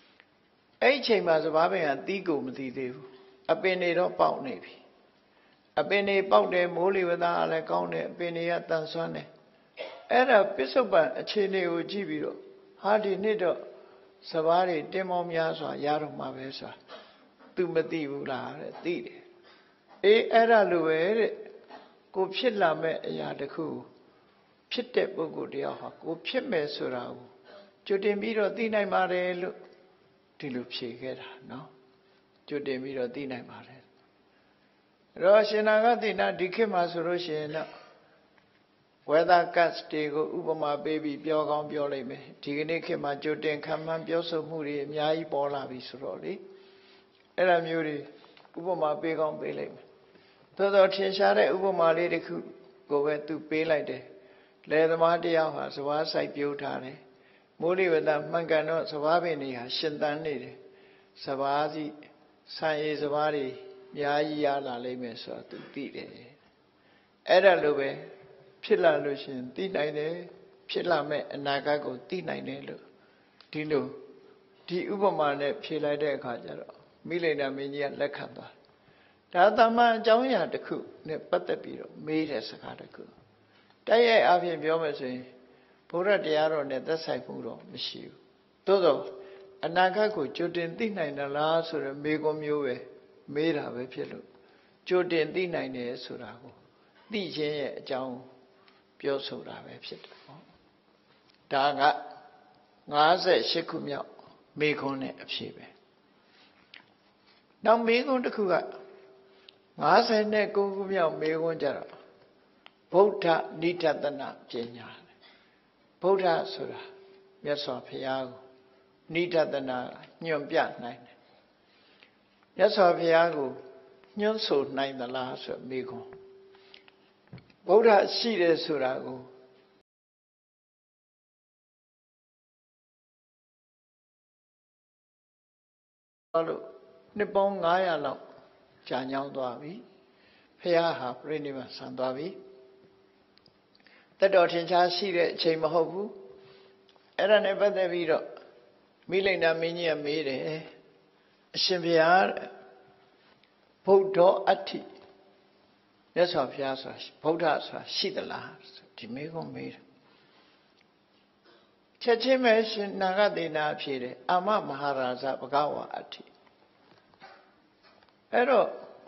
Speaker 1: အဲ့ဒီချိန်မှာစပါးပင်ကတီးကိုမသိသေးဘူးအပင်တွေတော့ပေါက်နေပြီအပင်တွေပေါက်တယ်မိုးလေဝသအားလည်းကောင်းတယ်အပင်တွေကတန်ဆွမ်းတယ်အဲ့ဒါပစ္စုပန်အခြေအနေကိုကြည့်ပြီးတော့ဟာဒီနှစ်တော့စဘာတွေတင်းမောများစွာရတော့မှာပဲဆိုတာသူမသိဘူးလားတဲ့သိတယ်အေးအဲ့ဒါလိုပဲတဲ့ကိုဖြစ်လာမဲ့အရာတစ်ခုဖြစ်တဲ့ပုဂ္ဂိုလ်တယောက်ဟာကိုဖြစ်မယ်ဆိုတာကိုကြွတင်ပြီးတော့သိနိုင်ပါတယ်လို့ဒီလိုဖြေခဲ့တာနော်ကြွတင်ပြီးတော့သိနိုင်ပါတယ်အဲ့တော့ရှင်နာဂတိနာဒီခေတ်မှာဆိုလို့ရှိရင်တော့weather cast တွေကိုဥပမာပေးပြီးပြောကောင်းပြောလိုက်မယ်ဒီကနေ့ခေတ်မှာကြွတင်ခံမှန်းပြောဆိုမှုတွေအများကြီးပေါ်လာပြီဆိုတော့လေအဲ့လိုမျိုးတွေဥပမာပေးကောင်းပေးလိုက်မယ်သို့တော့ထင်ရှားတဲ့ဥပမာလေးတစ်ခုကိုပဲသူပေးလိုက်တယ်လယ်သမားတယောက်ဟာစဘာစိုက်ပျိုးထားတယ်မိုးလေဝသမှန်ကန်တော့စဘာပင်တွေဟာရှင်သန်နေတယ်စဘာစီဆန်ရည်စဘာတွေအများကြီးရလာလိမ့်မယ်ဆိုတော့သူသိတယ်အဲ့ဒါလိုပဲဖြစ်လာလို့ရှိရင်သိနိုင်တယ်ဖြစ်လာမဲ့အနာဂတ်ကိုသိနိုင်တယ်လို့ဒီလိုဒီဥပမာနဲ့ဖြေလိုက်တဲ့အခါကျတော့မိလိန်နာမင်းကြီးကလက်ခံသွားဒါတမန်အကြောင်းအရာတစ်ခုနဲ့ပတ်သက်ပြီးတော့မေးတဲ့စကားတစ်ခုတိုက်ရိုက်အပြင်ပြောမယ်ဆိုရင်ဘုရားတရားတော်နဲ့သက်ဆိုင်မှုတော့မရှိဘူးသို့သောအနာဂတ်ကိုကြိုတင်သိနိုင်သလားဆိုရယ်မေးခွန်းမျိုးပဲမေးတာပဲဖြစ်လို့ကြိုတင်သိနိုင်တယ်ဆိုတာကိုသိခြင်းရဲ့အကြောင်းပြောဆိုတာပဲဖြစ်တယ်ပေါ့ဒါက၅၈ခုမြောက်မေးခွန်းနဲ့အဖြေပဲနောက်မေးခွန်းတစ်ခုက၅၉ခုမြောက်မေးခွန်းကြတော့ဗုဒ္ဓနိဒတနာပညာဗုဒ္ဓဆိုတာမြတ်စွာဘုရားကိုနိဒတနာညွှန်ပြနိုင်တယ်မြတ်စွာဘုရားကိုညွှန်ဆိုနိုင်သလားဆိုမေးခွန်းဗုဒ္ဓရှိတယ်ဆိုတာကိုလို့နှစ်ပေါင်း၅၀၀လောက်ကြာညောင်းသွားပြီဘုရားဟာပြိဋိဘံဆံသွားပြီတတော်ထင်ရှားရှိတဲ့အချိန်မဟုတ်ဘူးအဲ့ဒါနဲ့ပတ်သက်ပြီးတော့မိလိန်နာမင်းကြီးကမေးတယ်အရှင်ဘုရားဗုဒ္ဓအဋ္ဌိမြတ်စွာဘုရားဆိုတာဗုဒ္ဓဆိုတာရှိသလားဒီမေးခွန်းမေးတယ်ချက်ချင်းပဲရှင်နာဂသေနာဖြေတယ်အာမမဟာရာဇဘဂဝါအဋ္ဌိအဲ့တော့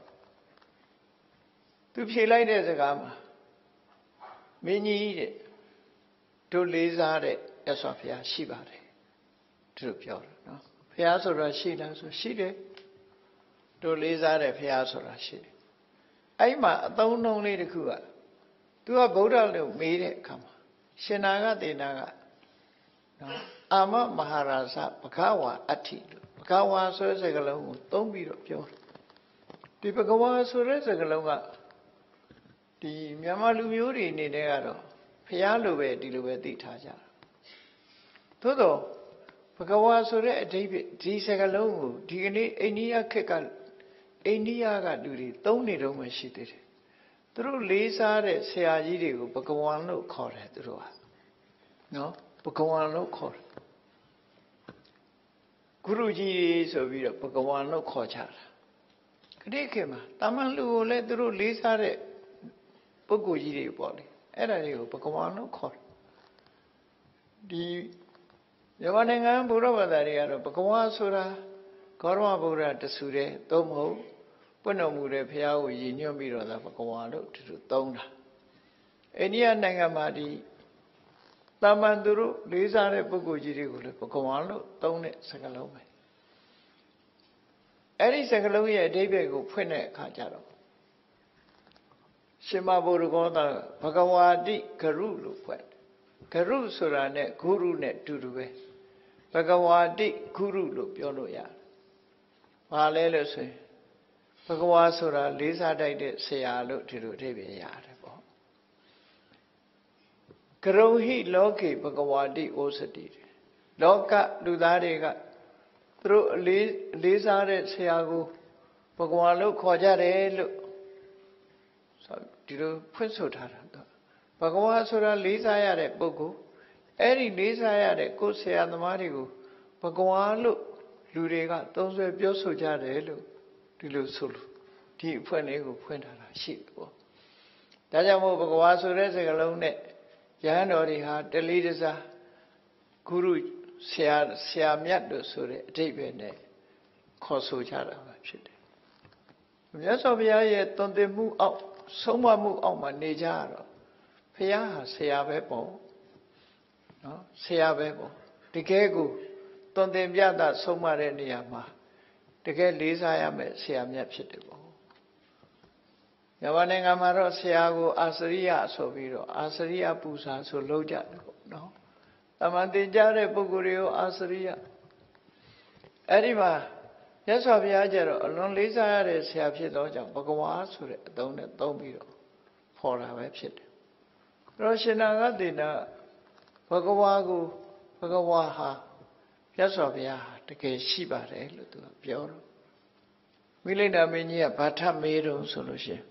Speaker 1: သူဖြေလိုက်တဲ့စကားမှာမင်းကြီးတဲ့တို့လေးစားတဲ့မြတ်စွာဘုရားရှိပါတယ်သူတို့ပြောတယ်နော်ဘုရားဆိုတာရှိလားဆိုရှိတယ်တို့လေးစားတဲ့ဘုရားဆိုတာရှိတယ်အဲ့မှာအသုံးနှုန်းလေးတစ်ခုကသူကဗုဒ္ဓလို့မေးတဲ့အခါမှာရှင်နာဂသေနာကနော်အာမမဟာရာဇဘဂဝါအဋ္ဌိလို့ဘဂဝါဆိုတဲ့စကားလုံးကိုသုံးပြီးတော့ပြောတယ်ဒီဘဂဝါဆိုတဲ့စကားလုံးကဒီမြန်မာလူမျိုးတွေအနေနဲ့ကတော့ဘုရားလိုပဲဒီလိုပဲသိထားကြတာသို့တော့ဘဂဝါဆိုတဲ့အဓိပ္ပာယ်ဒီစကားလုံးကိုဒီကနေ့အိန္ဒိယခေတ်ကအိန္ဒိယကလူတွေသုံးနေတော့မှရှိသေးတယ်သူတို့လေးစားတဲ့ဆရာကြီးတွေကိုဘဂဝါလို့ခေါ်တယ်သူတို့ကနော်ဘဂဝါလို့ခေါ်တယ်ဂုရုကြီးဆိုပြီးတော့ဘဂဝါလို့ခေါ်ကြတာခတိခေတ်မှာတာမန်လူကိုလည်းသူတို့လေးစားတဲ့ပုဂ္ဂိုလ်ကြီးတွေပေါ့လေအဲ့ဒါတွေကိုဘဂဝါလို့ခေါ်တယ်ဒီမြန်မာနိုင်ငံဘုရားဘာသာတွေကတော့ဘဂဝါဆိုတာဂေါရမဗုဒ္ဓတဆူတဲ့သုံးမဟုတ်ပွင့်တော်မူတဲ့ဘုရားကိုရည်ညွှန်းပြီးတော့သာဘဂဝါလို့သူတို့သုံးတာအိန္ဒိယနိုင်ငံမှာဒီတာမန်သူတို့လေးစားတဲ့ပုဂ္ဂိုလ်ကြီးတွေကိုလည်းဘဂဝါလို့သုံးတဲ့စကားလုံးပဲအဲ့ဒီစကားလုံးရဲ့အဓိပ္ပာယ်ကိုဖွင့်တဲ့အခါကျတော့ရှင်မဗုဒ္ဓဂေါသဘဂဝါတိဂရုလို့ဖွင့်ဂရုဆိုတာနဲ့ဂုရုနဲ့တူတူပဲဘဂဝါတိဂုရုလို့ပြောလို့ရတယ်။ဘာလဲလို့ဆိုရင်ဘဂဝါဆိုတာလေးစားတိုက်တဲ့ဆရာလို့ဒီလိုအဓိပ္ပာယ်ရတယ်ပေါ့။ကရုဟိလောကေဘဂဝါတိဩစတိလောကလူသားတွေကသူတို့အလေးလေးစားတဲ့ဆရာကိုဘဂဝါလို့ခေါ်ကြတယ်လို့ဒီလိုဖွင့်ဆိုထားတာတော့ဘဂဝါဆိုတာလေးစားရတဲ့ပုဂ္ဂိုလ်အဲ့ဒီလေးစားရတဲ့ကိုယ်ဆရာသမားတွေကိုဘဂဝါလို့လူတွေကသုံးဆွဲပြောဆိုကြတယ်လို့ဒီလိုဆိုလို့ဒီဖွင့်လေးကိုဖွင့်ထားတာရှိတယ်ပေါ့ဒါကြောင့်မို့ဘဂဝါဆိုတဲ့စကားလုံးနဲ့ယဟန်တော်တွေဟာတလေးတစားဂုရုဆရာဆရာမြတ်တို့ဆိုတဲ့အဓိပ္ပာယ်နဲ့ခေါ်ဆိုကြတာပဲဖြစ်တယ်မြတ်စွာဘုရားရဲ့သွန်သင်မှုအောက်ဆုံးမမှုအောက်မှာနေကြရတော့ဘုရားဟာဆရာပဲပေါ့နော်ဆရာပဲပေါ့တကယ်ကိုသွန်သင်ပြတာဆုံးမတဲ့နေရာမှာတကယ်လေးစားရမယ်ဆရာမြတ်ဖြစ်တယ်ပေါ့မြန်မာနိုင်ငံမှာတော့ဆရာကိုအာစရိယဆိုပြီးတော့အာစရိယပူဇာဆိုလုပ်ကြတယ်ပေါ့နော်အမှန်တင်ကြတဲ့ပုဂ္ဂိုလ်တွေကိုအာစရိယအဲ့ဒီမှာမြတ်စွာဘုရားကျတော့အလွန်လေးစားရတဲ့ဆရာဖြစ်သောကြောင့်ဘဂဝါဆိုတဲ့အသုံးနဲ့သုံးပြီးတော့ဖော်တာပဲဖြစ်တယ်။အဲ့တော့ရှင်နာဂသေနဘဂဝါကိုဘဂဝါဟာမြတ်စွာဘုရားဟာတကယ်ရှိပါတယ်လို့သူကပြောတော့မိလိမ့်နာမင်းကြီးကဘာထမေးတော့ဆိုလို့ရှိရင်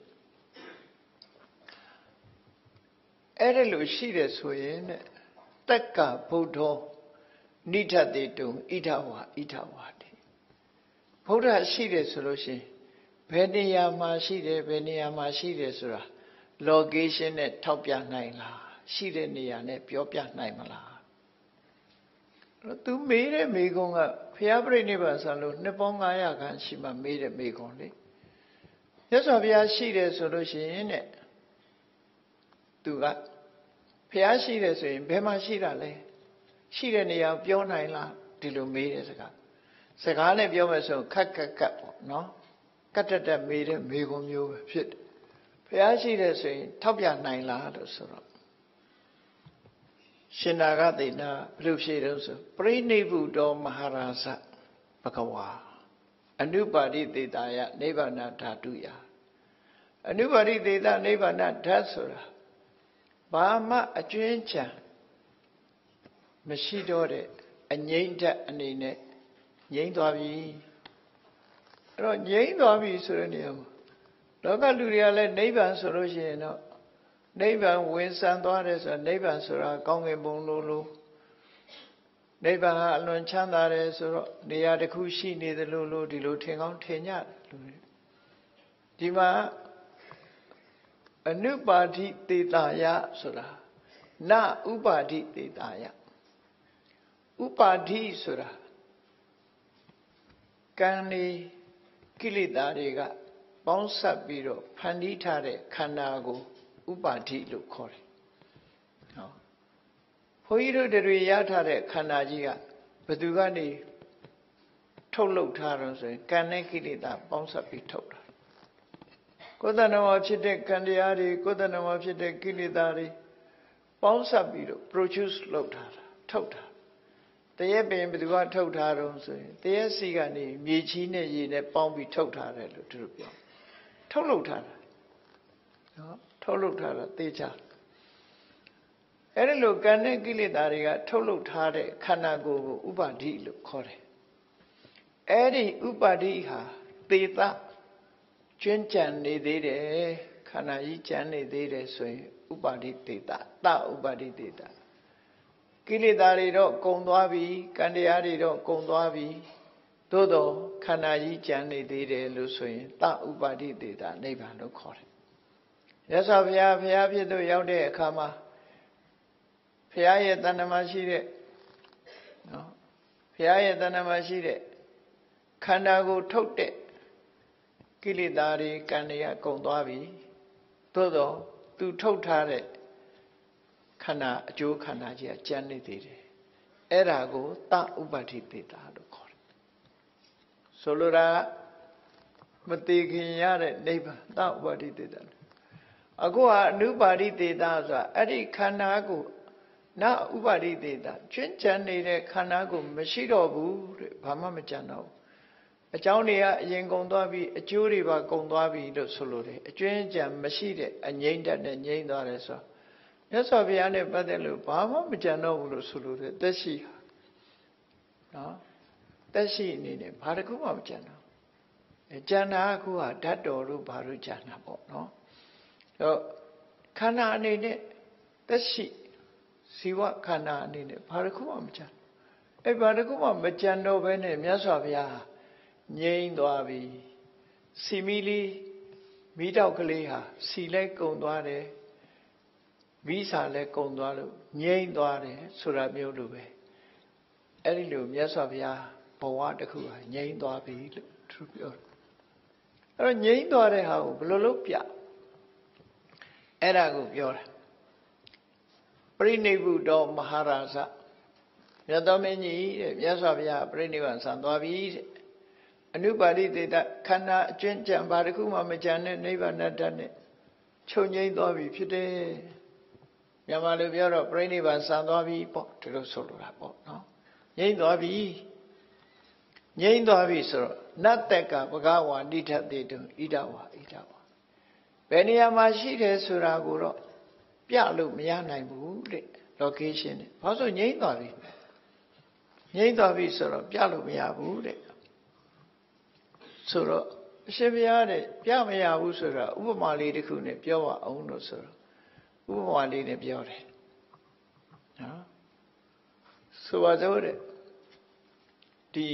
Speaker 1: အဲ့ဒါလို့ရှိတယ်ဆိုရင်တဲ့တက္ကဗုဒ္ဓောနိဋ္ဌတိတုံဣဒဝါဣဒဝါတိဗုဒ္ဓရှိတယ်ဆိုလို့ရှိရင်ဘယ်နေရာမှာရှိတယ်ဘယ်နေရာမှာရှိတယ်ဆိုတာ location နဲ့ထောက်ပြနိုင်လားရှိတဲ့နေရာနဲ့ပြောပြနိုင်မလားအဲ့သူမေးတဲ့မေကုံကဘုရားပြိဋိဘံဆံလို့နှစ်ပေါင်း၅ရာခန့်ရှိမှမေးတဲ့မေကုံလေမြတ်စွာဘုရားရှိတယ်ဆိုလို့ရှိရင်တဲ့သူကဘုရားရှိတယ်ဆိုရင်ဘယ်မှာရှိတာလဲရှိတဲ့နေရာပြောနိုင်လားဒီလိုမေးတဲ့စကားစကားနဲ့ပြောမယ်ဆိုခက်ခက်ခက်ပေါ့နော်ကတ်တက်တက်မေးတဲ့မေကုံမျိုးပဲဖြစ်တယ်ဘုရားရှိတယ်ဆိုရင်ထောက်ပြနိုင်လားလို့ဆိုတော့ရှင်နာဂသေနဘယ်လိုဖြေတော့ဆိုပရိနိဗ္ဗုတောမဟာရာဇဘဂဝါအနုပါတိသေတာယနိဗ္ဗာနဓာတုယအနုပါတိသေတာနိဗ္ဗာနဓာတ်ဆိုတာဘာမှအကျွင်းချံမရှိတော့တဲ့အငြိမ့်ဓာတ်အနေနဲ့ငြိမ့်သွားပြီအဲ့တော့ငြိမ့်သွားပြီဆိုတဲ့နေရာမှာလောကလူတွေကလည်းနိဗ္ဗာန်ဆိုလို့ရှိရင်တော့နိဗ္ဗာန်ဝင်ဆံသွားတယ်ဆိုတာနိဗ္ဗာန်ဆိုတာကောင်းကင်ဘုံလိုလိုနိဗ္ဗာန်ဟာအလွန်ချမ်းသာတယ်ဆိုတော့နေရာတစ်ခုရှိနေသလိုလိုဒီလိုထင်ကောင်းထင်ကြတယ်လူတွေဒီမှာအနုပါတိသေတာယဆိုတာနဥပါတိသေတာယဥပါတိဆိုတာကံနေကိလေသာတွေကပေါင်းစပ်ပြီးတော့ဖန်တီးထားတဲ့ခန္ဓာကိုဥပါတိလို့ခေါ်တယ်။ဟောဘုန်းကြီးတို့တွေရထားတဲ့ခန္ဓာကြီးကဘယ်သူကနေထုတ်လုပ်ထားတော့ဆိုရင်ကံနဲ့ကိလေသာပေါင်းစပ်ပြီးထုတ်တာ။ကိုယ်တဏ္ဍမှာဖြစ်တဲ့ကံတရားတွေကိုယ်တဏ္ဍမှာဖြစ်တဲ့ကိလေသာတွေပေါင်းစပ်ပြီးတော့ produce လုပ်ထားတာထုတ်တာ။တရက်ပင်ဘယ်သူကထုတ်ထားတော့ဆိုရင်တရက်စီကနေမြေချီးနဲ့ရေနဲ့ပေါင်းပြီးထုတ်ထားတယ်လို့သူတို့ပြောထုတ်လုပ်ထားတာနော်ထုတ်လုပ်ထားတာသိချအဲ့ဒီလိုကံနဲ့ကိလေသာတွေကထုတ်လုပ်ထားတဲ့ခန္ဓာကိုယ်ကိုဥပါဒိလို့ခေါ်တယ်အဲ့ဒီဥပါဒိဟာသေတကျွမ်းကြံနေသေးတယ်ခန္ဓာကြီးကြံနေသေးတယ်ဆိုရင်ဥပါဒိသေတတဥပါဒိသေတကိလေသာတွေတော့ကုန်သွားပြီကံတရားတွေတော့ကုန်သွားပြီသို့တော့ခန္ဓာကြီးကြံနေသေးတယ်လို့ဆိုရင်တဥပါဒိသေတနိဗ္ဗာန်လို့ခေါ်တယ်ရသော်ဘုရားဘုရားဖြစ်သူရောက်တဲ့အခါမှာဘုရားရဲ့တဏ္ဍမှာရှိတဲ့နော်ဘုရားရဲ့တဏ္ဍမှာရှိတဲ့ခန္ဓာကိုထုတ်တဲ့ကိလေသာတွေကံတွေကကုန်သွားပြီသို့တော့သူထုတ်ထားတဲ့ခန္ဓာအကျိုးခန္ဓာကြီးကကျန်နေသေးတယ်အဲ့ဒါကိုတဥပါတိသေတာလို့ခေါ်တယ်ဆိုလိုတာမသေးခင်ရတဲ့နိဗ္ဗာန်တဥပါတိသေတာအခုဟာအနုပါတိသေတာဆိုတာအဲ့ဒီခန္ဓာကိုနဥပါတိသေတာကျွမ်းကျန်နေတဲ့ခန္ဓာကိုမရှိတော့ဘူးတဲ့ဘာမှမကြံတော့ဘူးအကြောင်းတွေကအရင်ကုန်သွားပြီအကျိုးတွေပါကုန်သွားပြီလို့ဆိုလိုတယ်အကျွမ်းကြံမရှိတဲ့အငြိမ့်တတ်နဲ့ငြိမ့်သွားတယ်ဆိုမြတ်စွာဘုရားနဲ့ပတ်သက်လို့ဘာမှမကြံတော့ဘူးလို့ဆိုလိုတယ်သက်ရှိဟာနော်သက်ရှိအနေနဲ့ဘာတစ်ခုမှမကြံတော့အကြံတာအခုဟာဓာတ်တော်တို့ဘာလို့ကြံတာပေါ့နော်တော့ခန္ဓာအနေနဲ့သက်ရှိဇီဝခန္ဓာအနေနဲ့ဘာတစ်ခုမှမကြံအဲ့ဘာတစ်ခုမှမကြံတော့ဘဲနဲ့မြတ်စွာဘုရားငြိမ့်သွားပြီစီမီလီမိတောက်ကလေးဟာစီလဲကုံသွားတယ်မိစာလဲကုံသွားလို့ငြိမ့်သွားတယ်ဆိုတာမျိုးလိုပဲအဲ့ဒီလိုမြတ်စွာဘုရားဘဝတစ်ခုဟာငြိမ့်သွားပြီလို့သူပြောတယ်အဲ့တော့ငြိမ့်သွားတဲ့ဟာကိုဘယ်လိုလုပ်ပြအဲ့ဒါကိုပြောတာပရိနိဗ္ဗုတောမဟာရာဇမြတ်သောမင်းကြီးတဲ့မြတ်စွာဘုရားပြိဋိဘံဆံသွားပြီတဲ့အနုပါတိတေတခန္ဓာအကျဉ်းကြံဘာတစ်ခုမှမကြံတဲ့နိဗ္ဗာန်တတ်နဲ့ချုပ်ငြိမ်းသွားပြီဖြစ်တယ်မြန်မာလိုပြောတော့ပြိဋိဘံဆံသွားပြီပေါ့ဒီလိုဆိုလိုတာပေါ့နော်ငြိမ်းသွားပြီငြိမ်းသွားပြီဆိုတော့နတ်တက်ကဘဂဝါနိထတေတုဣဒဝါဣဒဝါဘယ်နေရာမှာရှိတယ်ဆိုတာကိုတော့ပြလို့မရနိုင်ဘူးတဲ့ location နဲ့ဘာလို့ငြိမ်းသွားပြီငြိမ့်သွားပြီဆိုတော့ပြလို့မရဘူးတဲ့ဆိုတော့အရှင်ဘုရားတဲ့ပြမရဘူးဆိုတော့ဥပမာလေးတစ်ခုနဲ့ပြောပါအောင်လို့ဆိုတော့ဥပမာလေးနဲ့ပြောတယ်နော်ဆိုပါစို့တဲ့ဒီ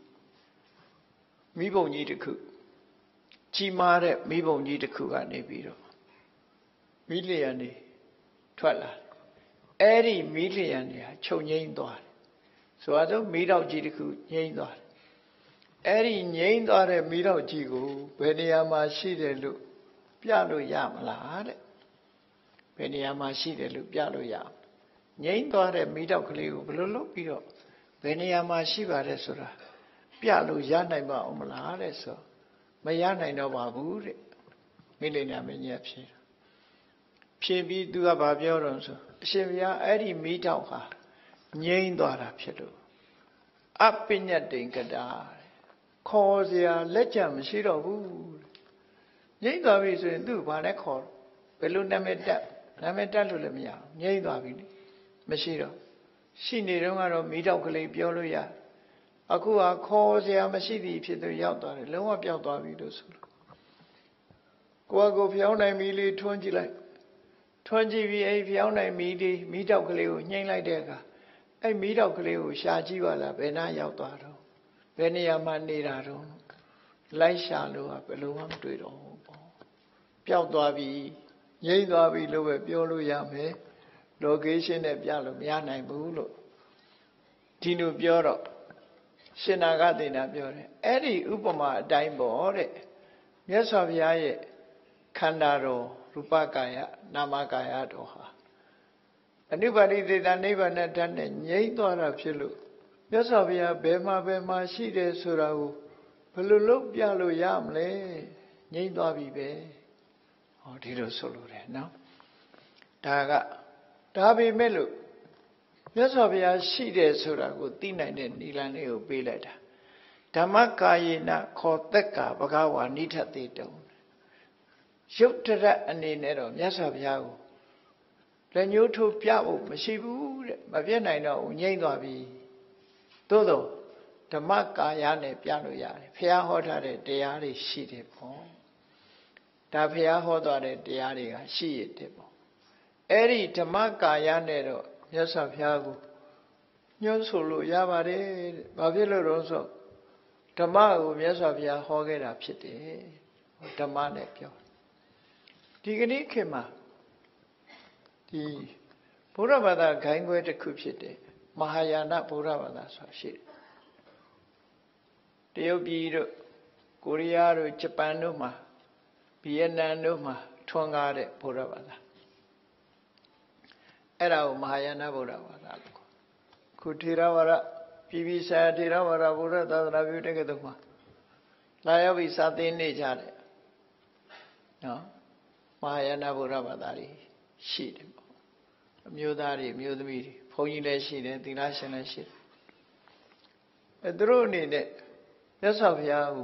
Speaker 1: မိဘုံကြီးတစ်ခုကြီးမားတဲ့မိဘုံကြီးတစ်ခုကနေပြီးတော့မိလျံနေထွက်လာအဲ့ဒီမိလျံနေဟာချုပ်ငိမ့်သွားတယ်ဆိုတော့မိတော့ကြီးတစ်ခုငိမ့်သွားတယ်အဲ့ဒီငိမ့်သွားတဲ့မိတော့ကြီးကိုဘယ်နေရာမှာရှိတယ်လို့ပြလို့ရမလားတဲ့ဘယ်နေရာမှာရှိတယ်လို့ပြလို့ရငိမ့်သွားတဲ့မိတော့ကလေးကိုဘယ်လိုလုပ်ပြီးတော့ဘယ်နေရာမှာရှိပါတယ်ဆိုတာပြလို့ရနိုင်ပါအောင်မလားတဲ့ဆိုမရနိုင်တော့ပါဘူးတဲ့မိလိန်နာမင်းကြီးဖြေဖြေပြီးသူကဘာပြောတော့ဆိုအရှင်ဘုရားအဲ့ဒီမိတော့ဟာငြိမ့်သွားတာဖြစ်လို့အပညတ်တိန်ကတာခေါ်เสียလက်ကြံမရှိတော့ဘူးငြိမ့်သွားပြီဆိုရင်သူ့ဘာနဲ့ခေါ်ဘယ်လိုနာမည်တက်နာမည်တက်လို့လည်းမရဘူးငြိမ့်သွားပြီလေမရှိတော့ရှိနေတော့ကတော့မိတော့ကလေးပြောလို့ရအခုဟာခေါ်เสียမရှိသည်ဖြစ်သူရောက်သွားတယ်လုံးဝပျောက်သွားပြီလို့ဆိုလို့ကိုယ့်ကိုဖျောင်းနိုင်မီလေးထွန်းကြည့်လိုက်ထွန်းကြည့်ပြီးအဲ့ဖျောင်းနိုင်မီလေးမိတော့ကလေးကိုညှိမ့်လိုက်တဲ့အခါအဲ့မိတော့ကလေးကိုရှာကြည့်ပါလားဘယ်နှရောက်သွားတော့ဘယ်နေရာမှာနေတာတော့လိုက်ရှာလို့ကဘယ်လိုမှမတွေ့တော့ဘူးပေါ့ပျောက်သွားပြီငြိမ့်သွားပြီလို့ပဲပြောလို့ရမယ် location နဲ့ပြလို့မရနိုင်ဘူးလို့ဒီလိုပြောတော့ရှင်နာဂသေနာပြောတယ်အဲ့ဒီဥပမာအတိုင်းပေါ့တဲ့မြတ်စွာဘုရားရဲ့ခန္ဓာတော်ရူပကာယနာမကာယတော်ဟာအနုပါတိသေတနိဗ္ဗာန်တတ်နဲ့ငြိမ့်သွားတာဖြစ်လို့မြတ်စွာဘုရားဘယ်မှာဘယ်မှာရှိတယ်ဆိုတာကိုဘယ်လိုလုပ်ပြလို့ရမလဲငြိမ့်သွားပြီပဲဟောဒီလိုဆိုလို့တယ်နော်ဒါကဒါပေမဲ့လို့မြတ်စွာဘုရားရှိတယ်ဆိုတာကိုသိနိုင်တဲ့နိလန်လေးကိုပေးလိုက်တာဓမ္မကာယေနခောသက်ကဘဂဝါနိထတေတုံရုပ်တရက်အနေနဲ့တော့မြတ်စွာဘုရားကိုလက်ညှိုးထိုးပြဖို့မရှိဘူးတဲ့မပြတ်နိုင်တော့ဦးငြိမ့်သွားပြီသို့တော့ဓမ္မကာယနဲ့ပြလို့ရတယ်ဘုရားဟောထားတဲ့တရားတွေရှိတယ်ပေါ့ဒါဘုရားဟောသွားတဲ့တရားတွေကရှိရတဲ့ပေါ့အဲ့ဒီဓမ္မကာယနဲ့တော့မြတ်စွာဘုရားကိုညွှန်းဆိုလို့ရပါတယ်တဲ့ဘာဖြစ်လို့လဲဆိုဓမ္မကိုမြတ်စွာဘုရားဟောခဲ့တာဖြစ်တယ်ဓမ္မနဲ့ပြောဒီကနေ့ခေတ်မှာဒီဘုရားဘာသာဂိုင်းခွဲတစ်ခုဖြစ်တယ်မဟာယာနဘုရားဘာသာဆိုတာရှိတယ်တရုတ်ပြည်တို့ကိုရီးယားတို့ဂျပန်တို့မှာဗီယက်နမ်တို့မှာထွန်းကားတဲ့ဘုရားဘာသာအဲ့ဒါကိုမဟာယာနဘုရားဘာသာလို့ခေါ်ခုထေရဝါဒပြည်ပြည်ဆိုင်ရာထေရဝါဒဘုရားသာသနာပြုတဲ့ကတုံးမှာလာရောက်ပြီးစာသင်နေကြတယ်နော်မဟာယာနဘုရားဘာသာတွေရှိတယ်ပေါ့အမျိုးသားတွေအမျိုးသမီးတွေဘုန်းကြီးလည်းရှိတယ်သီလရှင်လည်းရှိတယ်အဲသူတို့အနေနဲ့မြတ်စွာဘုရားကို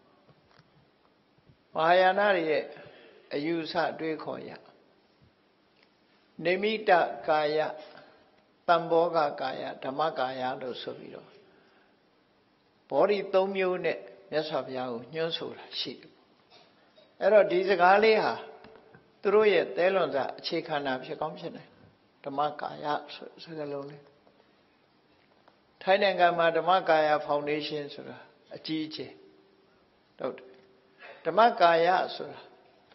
Speaker 1: မဟာယာနရဲ့အယူဆတွေးခေါ်ရနိမိတကာယတံဘောဂကာယဓမ္မကာယလို့ဆိုပြီးတော့ဘောဓိသုံးမျိုးနဲ့မြတ်စွာဘုရားကိုညွှန်းဆိုတာရှိတယ်အဲ့တော့ဒီစကားလေးဟာသူတို့ရဲ့သဲလွန်စာအခြေခံတာဖြစ်ကောင်းဖြစ်တယ်ဓမ္မကာယဆိုစကားလုံးလေးထိုင်းနိုင်ငံမှာဓမ္မကာယဖောင်ဒေးရှင်းဆိုတာအကြီးအကျယ်ဟုတ်တယ်ဓမ္မကာယဆိုတာ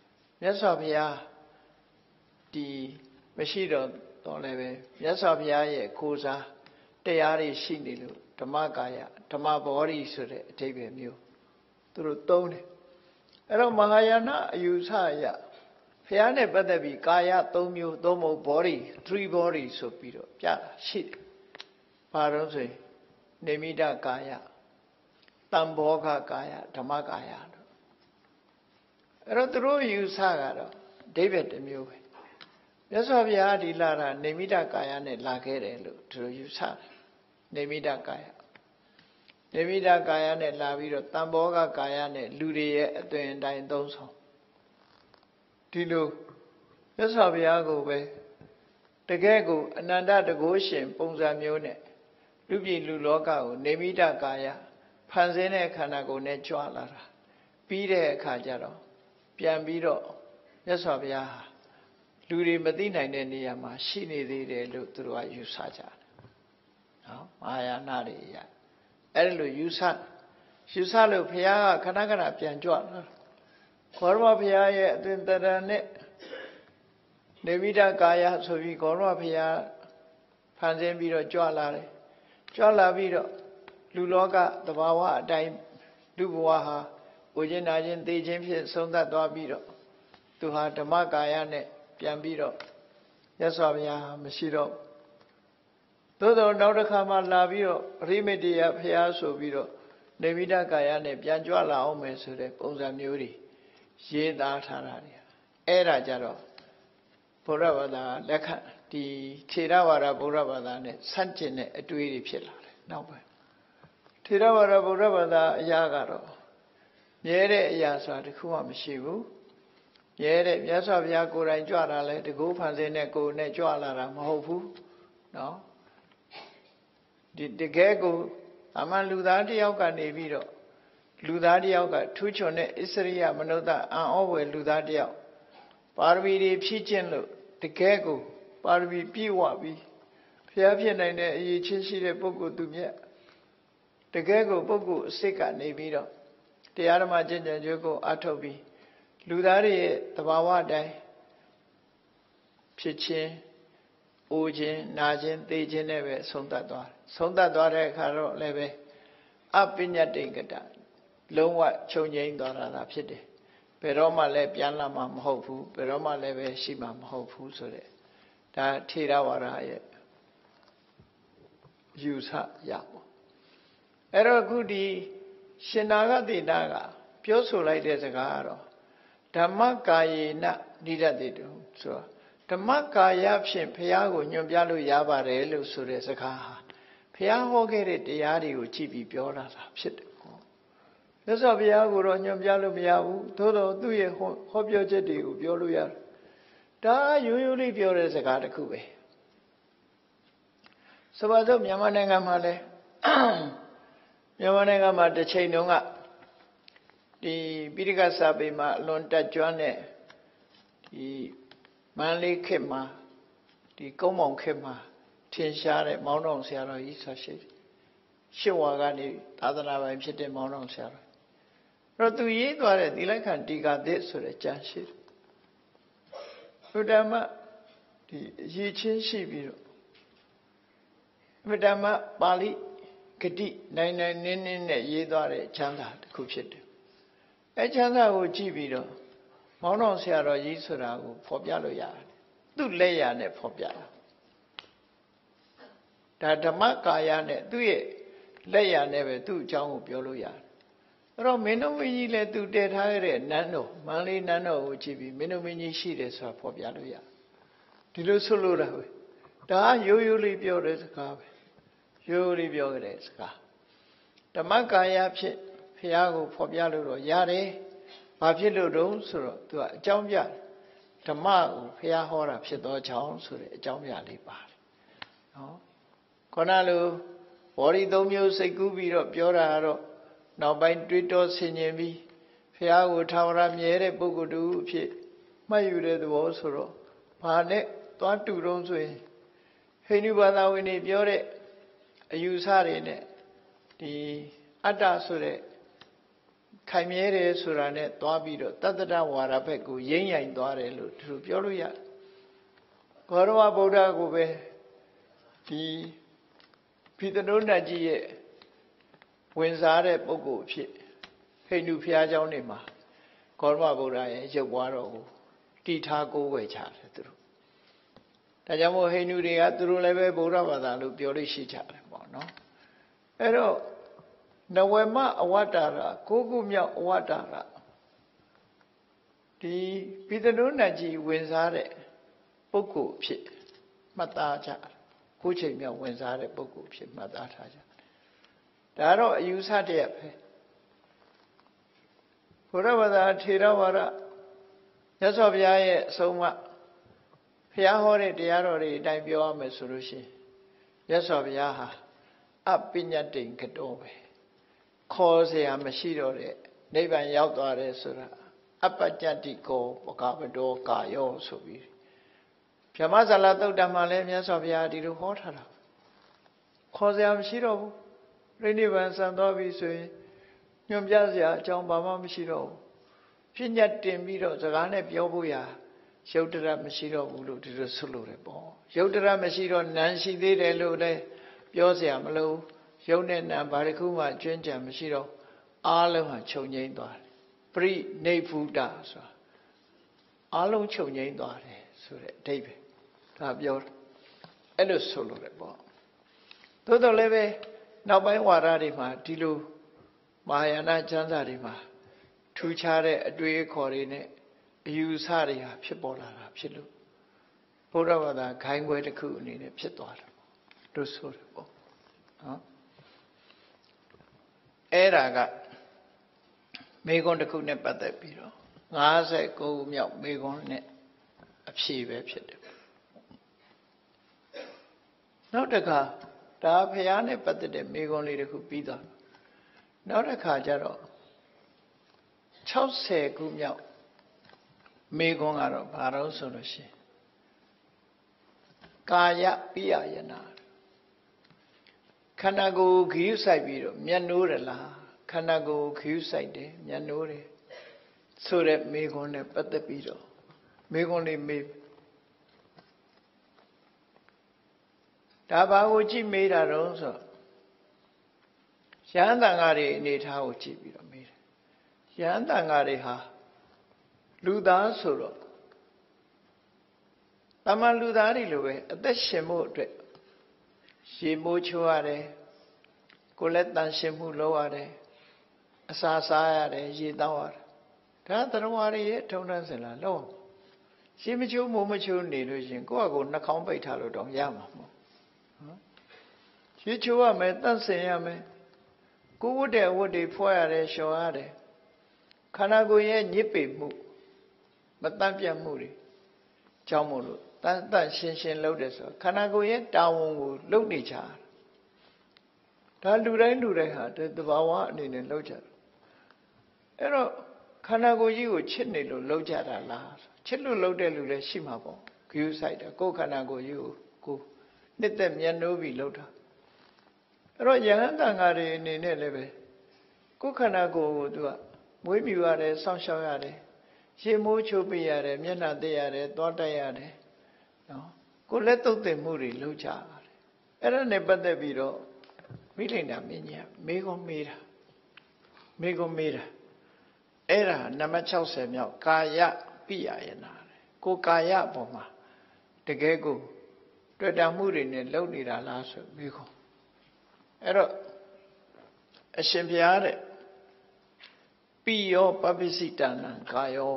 Speaker 1: မြတ်စွာဘုရားဒီမရှိတော့တော့လည်းပဲမြတ်စွာဘုရားရဲ့ကိုယ်စားတရားတွေရှိနေလို့ဓမ္မကာယဓမ္မဘောဓိဆိုတဲ့အဓိပ္ပာယ်မျိုးသူတို့သုံးတယ်အဲ့တော့မဟာယာနအယူဆအရဘုရားနဲ့ပတ်သက်ပြီးကာယသုံးမျိုးသုံးမဟုတ် body three body ဆိုပြီးတော့ပြတာရှိတယ်ဘာလို့ဆိုရင်နေမိတကာယတံဘောဂကာယဓမ္မကာယတို့အဲ့တော့သူတို့ယူဆကတော့အဓိပ္ပာယ်တစ်မျိုးပဲမြတ်စွာဘုရားဒီလာတာနေမိတကာယနဲ့လာခဲ့တယ်လို့သူတို့ယူဆတယ်နေမိတကာယနေမိတကာယနဲ့လာပြီးတော့တံဘောဂကာယနဲ့လူတွေရဲ့အသွင်အတိုင်းသုံးဆောင်ဒီလိုမြတ်စွာဘုရားကိုပဲတကယ်ကိုအနန္တတကုရှင်ပုံစံမျိုးနဲ့လူပြည်လူလောကကိုနေမိတကာယဖန်ဆင်းတဲ့ခန္ဓာကိုယ်နဲ့ကြွလာတာပြီးတဲ့အခါကျတော့ပြန်ပြီးတော့မြတ်စွာဘုရားဟာလူတွေမသိနိုင်တဲ့နေရာမှာရှိနေသေးတယ်လို့သူတို့ကယူဆကြတယ်နော်မဟာယာနတွေရအဲ့လိုယူဆယူဆလို့ဘုရားကခဏခဏပြန်ကြွလာဂေါရမဘုရားရဲ့အသွင်တရံနဲ့နေမိတကာယဆိုပြီးဂေါရမဘုရားဖန်ဆင်းပြီးတော့ကြွလာတယ်ကြွလာပြီးတော့လူလောကသဘာဝအတိုင်းလူဘဝဟာဥကျင်နာခြင်းသိခြင်းဖြင့်ဆုံးသက်သွားပြီးတော့သူဟာဓမ္မကာယနဲ့ပြန်ပြီးတော့မြတ်စွာဘုရားမရှိတော့သို့သောနောက်တစ်ခါမှလာပြီးတော့အရိမတ္တယဘုရားဆိုပြီးတော့နေမိတကာယနဲ့ပြန်ကြွလာအောင်မယ်ဆိုတဲ့ပုံစံမျိုးတွေရေးသားထားတာတွေအဲ့ဒါကြတော့ဘုရားဘာသာလက်ခံဒီထေရဝါဒဘုရားဘာသာနဲ့ဆန့်ကျင်တဲ့အတွေးတွေဖြစ်လာတယ်နောက်ပိုင်းထေရဝါဒဘုရားဘာသာအရာကတော့မြဲတဲ့အရာဆိုတာတခုမှမရှိဘူးမြဲတဲ့မြတ်စွာဘုရားကိုယ်တိုင်ကြွတာလဲတကူဖန်ဆင်းတဲ့ကိုယ်နဲ့ကြွလာတာမဟုတ်ဘူးနော်ဒီတကယ်ကိုအမှန်လူသားတယောက်ကနေပြီးတော့လူသားတယောက်ကထူးချွန်တဲ့ဣစရိယမနုဿအံ့ဩဝယ်လူသားတယောက်ပါရမီတွေဖြည့်ကျင့်လို့တကယ်ကိုပါရမီပြည့်ဝပြီးဘုရားဖြစ်နိုင်တဲ့အရေးချင်းရှိတဲ့ပုဂ္ဂိုလ်သူမြတ်တကယ်ကိုပုဂ္ဂိုလ်အစစ်ကနေပြီးတော့တရားဓမ္မကျင့်ကြံကြိုးကိုအထောက်ပြီးလူသားတွေရဲ့သဘာဝအတိုင်းဖြစ်ခြင်းအိုခြင်းနာခြင်းသိခြင်းနဲ့ပဲဆုံးသတ်သွားတယ်ဆုံးသတ်သွားတဲ့အခါတော့လည်းပဲအပညတ္တိကတလုံးဝချုပ်ငြိမ်းသွားတာဖြစ်တယ်ဘယ်တော့မှလည်းပြန်လာမှာမဟုတ်ဘူးဘယ်တော့မှလည်းပဲရှိမှာမဟုတ်ဘူးဆိုတဲ့ဒါထေရဝါဒရဲ့ယူဆရပေါ့အဲ့တော့အခုဒီရှင်နာဂတိတာကပြောဆိုလိုက်တဲ့စကားကတော့ဓမ္မကာယေနနိဒတိတုဆိုတော့ဓမ္မကာယဖြင့်ဘုရားကိုညွှန်ပြလို့ရပါတယ်လို့ဆိုတဲ့စကားဟာဘုရားဟောခဲ့တဲ့တရားတွေကိုကြည့်ပြီးပြောတာလားဖြစ်တယ်ပေါ့မြတ်စွာဘုရားကိုတော့ညွှန်ပြလို့မရဘူးသို့တော့သူ့ရဲ့ဟောပြောချက်တွေကိုပြောလို့ရတယ်ဒါရိုးရိုးလေးပြောတဲ့စကားတစ်ခုပဲဆိုပါစို့မြန်မာနိုင်ငံမှာလဲမြန်မာနိုင်ငံမှာတစ်ချိန်တုန်းကဒီပိဋကစာပေမှာအလွန်တက်ကြွတဲ့ဒီမန္တလေးခေတ်မှာဒီကုန်းမောင်ခေတ်မှာထင်ရှားတဲ့မောင်းတော်ဆရာတော်ကြီးဆိုရှိရှစ်ဝါကနေသာသနာပိုင်ဖြစ်တဲ့မောင်းတော်ဆရာတော်အဲ့တော့သူရေးသွားတဲ့သီလခံတီကာသစ်ဆိုတဲ့ကျမ်းရှိတယ်ဘုဒ္ဓမဒီရည်ချင်းရှိပြီးတော့ဘုဒ္ဓမပါဠိဂတိနိုင်နိုင်နင်းနင်းနဲ့ရေးသွားတဲ့ချမ်းသာတစ်ခုဖြစ်တယ်အဲချမ်းသာကိုကြည့်ပြီးတော့မောင်းတော်ဆရာတော်ကြီးဆိုတာကိုဖော်ပြလို့ရတယ်သူ့လက်ရနဲ့ဖော်ပြတာဒါဓမ္မကာယနဲ့သူ့ရဲ့လက်ရနဲ့ပဲသူ့အကြောင်းကိုပြောလို့ရတယ်အဲ့တော့မင်းတို့မင်းကြီးလည်းသူတည်ထားရတဲ့နန်းတော်မန္တလေးနန်းတော်ကိုကြည့်ပြီးမင်းတို့မင်းကြီးရှိတယ်ဆိုတာဖော်ပြလို့ရတယ်ဒီလိုဆိုလို့တာပဲဒါရိုးရိုးလေးပြောတဲ့စကားပဲရိုးရိုးလေးပြောကြတဲ့စကားဓမ္မကာယဖြင့်ဘုရားကိုဖော်ပြလို့တော့ရတယ်ဘာဖြစ်လို့တုံးဆိုတော့သူကအကြောင်းပြဓမ္မကိုဘုရားဟောတာဖြစ်သောကြောင့်ဆိုတဲ့အကြောင်းပြလေးပါတယ်နော်ခொနလိုဘောဓိသုံးမျိုးစိတ်ကူးပြီးတော့ပြောတာကတော့နောက်ပိုင်းတွေးတောဆင်ခြင်ပြီးဘုရားကိုထာဝရမြဲတဲ့ပုဂ္ဂိုလ်တူအဖြစ်မှတ်ယူတဲ့သဘောဆိုတော့ဘာနဲ့သွားတူတုံးဆိုရင်ဟိန္ဒူဘာသာဝင်တွေပြောတဲ့အယူဆတွေနဲ့ဒီအတ္တဆိုတဲ့ခိုင်မြဲတယ်ဆိုတာနဲ့သွားပြီးတော့တတ္တရဝါဒဘက်ကိုရိမ့်ရိုင်သွားတယ်လို့သူပြောလို့ရတယ်ဂေါရဝဗုဒ္ဓကိုပဲဒီဖိသနုနတ်ကြီးရဲ့ဝင်စားတဲ့ပုဂ္ဂိုလ်အဖြစ်ဟိန္ဒူဘုရားကျောင်းတွေမှာဂေါရဝဗုဒ္ဓရဲ့ရုပ်ပွားတော်ကိုတည်ထားကိုးကွယ်ကြတယ်သူတို့ဒါကြောင့်မို့ဟိန္ဒူတွေကသူတို့လည်းပဲဗုဒ္ဓဘာသာလို့ပြောလို့ရှိကြတယ်ပေါ့နော်အဲ့တော့နဝမအဝတ္တရကိုးခုမြောက်အဝတ္တရဒီပိသနုနတ်ကြီးဝင်စားတဲ့ပုဂ္ဂိုလ်ဖြစ်မှတ်သားကြကိုးချိန်မြောက်ဝင်စားတဲ့ပုဂ္ဂိုလ်ဖြစ်မှတ်သားထားကြဒါတော့အယူဆတည်းပဲဘုရားဘာသာထေရဝါဒမြတ်စွာဘုရားရဲ့အဆုံးအမဘုရားဟောတဲ့တရားတော်တွေအတိုင်းပြောရမယ်ဆိုလို့ရှိရင်မြတ်စွာဘုရားဟာအပညတ္တိကတောပဲခေါ်เสียမရှိတော့တဲ့နိဗ္ဗာန်ရောက်သွားတယ်ဆိုတာအပကြတ္တိကောပကပတောကာယောဆိုပြီးဗြဟ္မဇာလသုတ်တံမှာလည်းမြတ်စွာဘုရားဒီလိုဟောထားတာခေါ်เสียမရှိတော့ဘူးပြိဋိဘံဆံသွားပြီဆိုရင်ညွန်ပြเสียအကြောင်းဘာမှမရှိတော့ဘူးပညာတင်ပြီးတော့စကားနဲ့ပြောဖို့ရာယုတ်တရမရှိတော့ဘူးလို့ဒီလိုဆိုလို့တယ်ပေါ့ယုတ်တရမရှိတော့နံရှိသေးတယ်လို့လည်းပြောเสียမလို့ယုတ်နဲ့နံဘာတစ်ခုမှကျွင်းကြံမရှိတော့အားလုံးဟာခြုံငိမ့်သွားတယ်ပရိနိဗ္ဗုတဆိုတာအားလုံးခြုံငိမ့်သွားတယ်ဆိုတဲ့အဓိပ္ပာယ်ဒါပြောအဲ့လိုဆိုလို့တယ်ပေါ့သို့တော်လည်းပဲနောက်ပိုင်းဝါဒတွေမှာဒီလိုမဟာယာနကျမ်းစာတွေမှာထူးခြားတဲ့အတွေ့အခေါ်တွေနဲ့အယူဆတွေဟာဖြစ်ပေါ်လာတာဖြစ်လို့ဘုရားဘာသာခိုင်းခွဲတစ်ခုအနေနဲ့ဖြစ်သွားတယ်လို့ဆိုတယ်ပေါ့နော်အဲ့ဒါကမေခွန်းတစ်ခုနဲ့ပတ်သက်ပြီးတော့၅၉မြောက်မေခွန်းနဲ့အဖြေပဲဖြစ်တယ်နောက်တစ်ခါဒါဖျားနဲ့ပတ်သက်တဲ့မေခွန်းလေးတစ်ခုပြီးသွားနောက်တစ်ခါကျတော့၆၀ခုမြောက်မေခွန်းကတော့ဘာလို့ဆိုလို့ရှိရင်ကာယပိယယနာခန္ဓာကိုယ်ခရုစိုက်ပြီးတော့မျက်နှိုးရလားခန္ဓာကိုယ်ခရုစိုက်တယ်မျက်နှိုးတယ်ဆိုတဲ့မေခွန်းနဲ့ပတ်သက်ပြီးတော့မေခွန်းလေးမေးဒါဘာကိုကြည့်မေးတာတော့ဆိုရဟန်းတန်ဃာတွေအနေထားကိုကြည့်ပြီးတော့မေးတယ်ရဟန်းတန်ဃာတွေဟာလူသားဆိုတော့တမန်လူသားတွေလိုပဲအသက်ရှင်ဖို့အတွက်ရေမိုးချိုးရတယ်ကိုယ်လည်းတန်ရှင်မှုလုပ်ရတယ်အစာစားရတယ်ရေတောက်ရတယ်ဒါသရဝါတွေရဲ့ထုံးတမ်းစင်လာလုံးရေမချိုးမိုးမချိုးနေလို့ရှင်ကိုယ့်အကိုနှာခေါင်းပိတ်ထားလို့တော့ရမှာမဟုတ်နော်ရေချိုးရမယ်တန့်စင်ရမယ်ကိုယ်ဝတ်တဲ့အဝတ်တွေဖွာရတယ်လျှော်ရတယ်ခန္ဓာကိုယ်ရဲ့ညစ်ပေမှုမတန့်ပြတ်မှုတွေကြောင့်မို့လို့တန်တန်ရှင်းရှင်းလုပ်တယ်ဆိုခန္ဓာကိုယ်ရဲ့တာဝန်ကိုလုပ်နေကြတာဒါလူတိုင်းလူတိုင်းဟာတဘာဝအနေနဲ့လုပ်ကြတယ်အဲ့တော့ခန္ဓာကိုယ်ကြီးကိုချစ်နေလို့လုပ်ကြတာလားချစ်လို့လုပ်တဲ့လူလည်းရှိမှာပေါ့ဂရုစိုက်တာကိုယ်ခန္ဓာကိုယ်ကြီးကိုကိုနှစ်သက်မျက်နှိုးပြီးလုပ်တာအဲ့တော့ယဟန်တန်ဃာတွေအနေနဲ့လည်းပဲကိုယ်ခန္ဓာကိုယ်ကိုသူကမွေးမြူရတယ်စောင့်ရှောက်ရတယ်ရေမိုးချိုးပေးရတယ်မျက်နှာသိရတယ်သွားတိုက်ရတယ်နော်ကိုယ်လက်သုတ်သင်မှုတွေလုပ်ကြရတယ်အဲ့ဒါနဲ့ပတ်သက်ပြီးတော့မိလိန်တာမင်းကြီးမေကွန်မေးတာမေကွန်မေးတာအဲ့ဒါနံပါတ်၆၀မြောက်ကာယပိယယနာကိုကာယအပေါ်မှာတကယ်ကိုတွေ့တာမှုတွေနဲ့လုပ်နေတာလားဆိုမေကွန်အဲ့တော့အရှင်ဘုရားတဲ့ပိယောပပ္ပစိတနံကာယော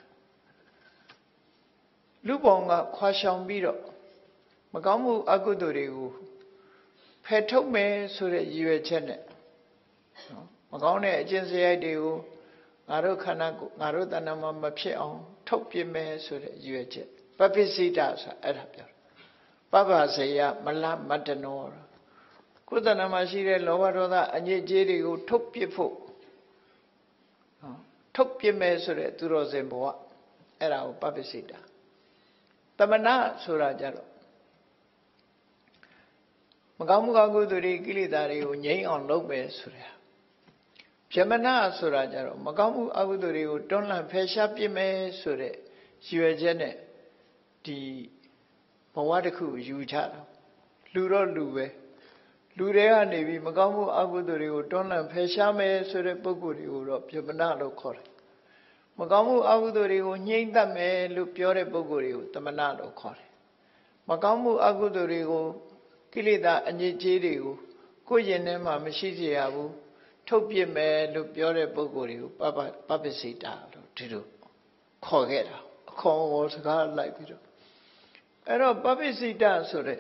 Speaker 1: လူပေါင်းကခွာရှောင်ပြီးတော့မကောင်းမှုအကုသိုလ်တွေကိုဖယ်ထုတ်မယ်ဆိုတဲ့ရည်ရွယ်ချက်နဲ့နော်မကောင်းတဲ့အကျင့်စရိုက်တွေကိုငါတို့ခန္ဓာကိုငါတို့တဏ္ဍာမှာမဖြစ်အောင်ထုတ်ပြမယ်ဆိုတဲ့ရည်ရွယ်ချက်ပပ္ပစိတဆိုတာအဲ့ဒါပြောပပ္ပစေယမလမတ္တနောကိုယ်တဏ္ဍာမှာရှိတဲ့လောဘဒေါသအညစ်အကြေးတွေကိုထုတ်ပြဖို့နော်ထုတ်ပြမယ်ဆိုတဲ့သူတော်စင်ဘဝအဲ့ဒါကိုပပ္ပစိတတမနာဆိုတာကြတော့မကောင်းမှုကောင်းကုသိုလ်တွေကိလေသာတွေကိုငြိမ်းအောင်လုပ်မယ်ဆိုတာပြမနာဆိုတာကြတော့မကောင်းမှုအကုသိုလ်တွေကိုတွန်းလှန်ဖယ်ရှားပြစ်မယ်ဆိုတဲ့ရည်ရွယ်ချက်နဲ့ဒီဘဝတစ်ခုယူချတာလူတော့လူပဲလူတွေကနေပြီးမကောင်းမှုအကုသိုလ်တွေကိုတွန်းလှန်ဖယ်ရှားမယ်ဆိုတဲ့ပုဂ္ဂိုလ်တွေကိုတော့ပြမနာလို့ခေါ်တယ်မကောင်းမှုအကုသိုလ်တွေကိုညှိမ့်တတ်မယ်လို့ပြောတဲ့ပုဂ္ဂိုလ်တွေကိုတမနာလို့ခေါ်တယ်မကောင်းမှုအကုသိုလ်တွေကိုကိလေသာအညစ်အကြေးတွေကိုကိုယ်ရင်ထဲမှာမရှိစေရဘူးထုတ်ပြစ်မယ်လို့ပြောတဲ့ပုဂ္ဂိုလ်တွေကိုပပပပစိတာလို့ဒီလိုခေါ်ခဲ့တာအခေါ်အဝေါ်စကားလိုက်ပြီးတော့အဲ့တော့ပပစိတာဆိုတဲ့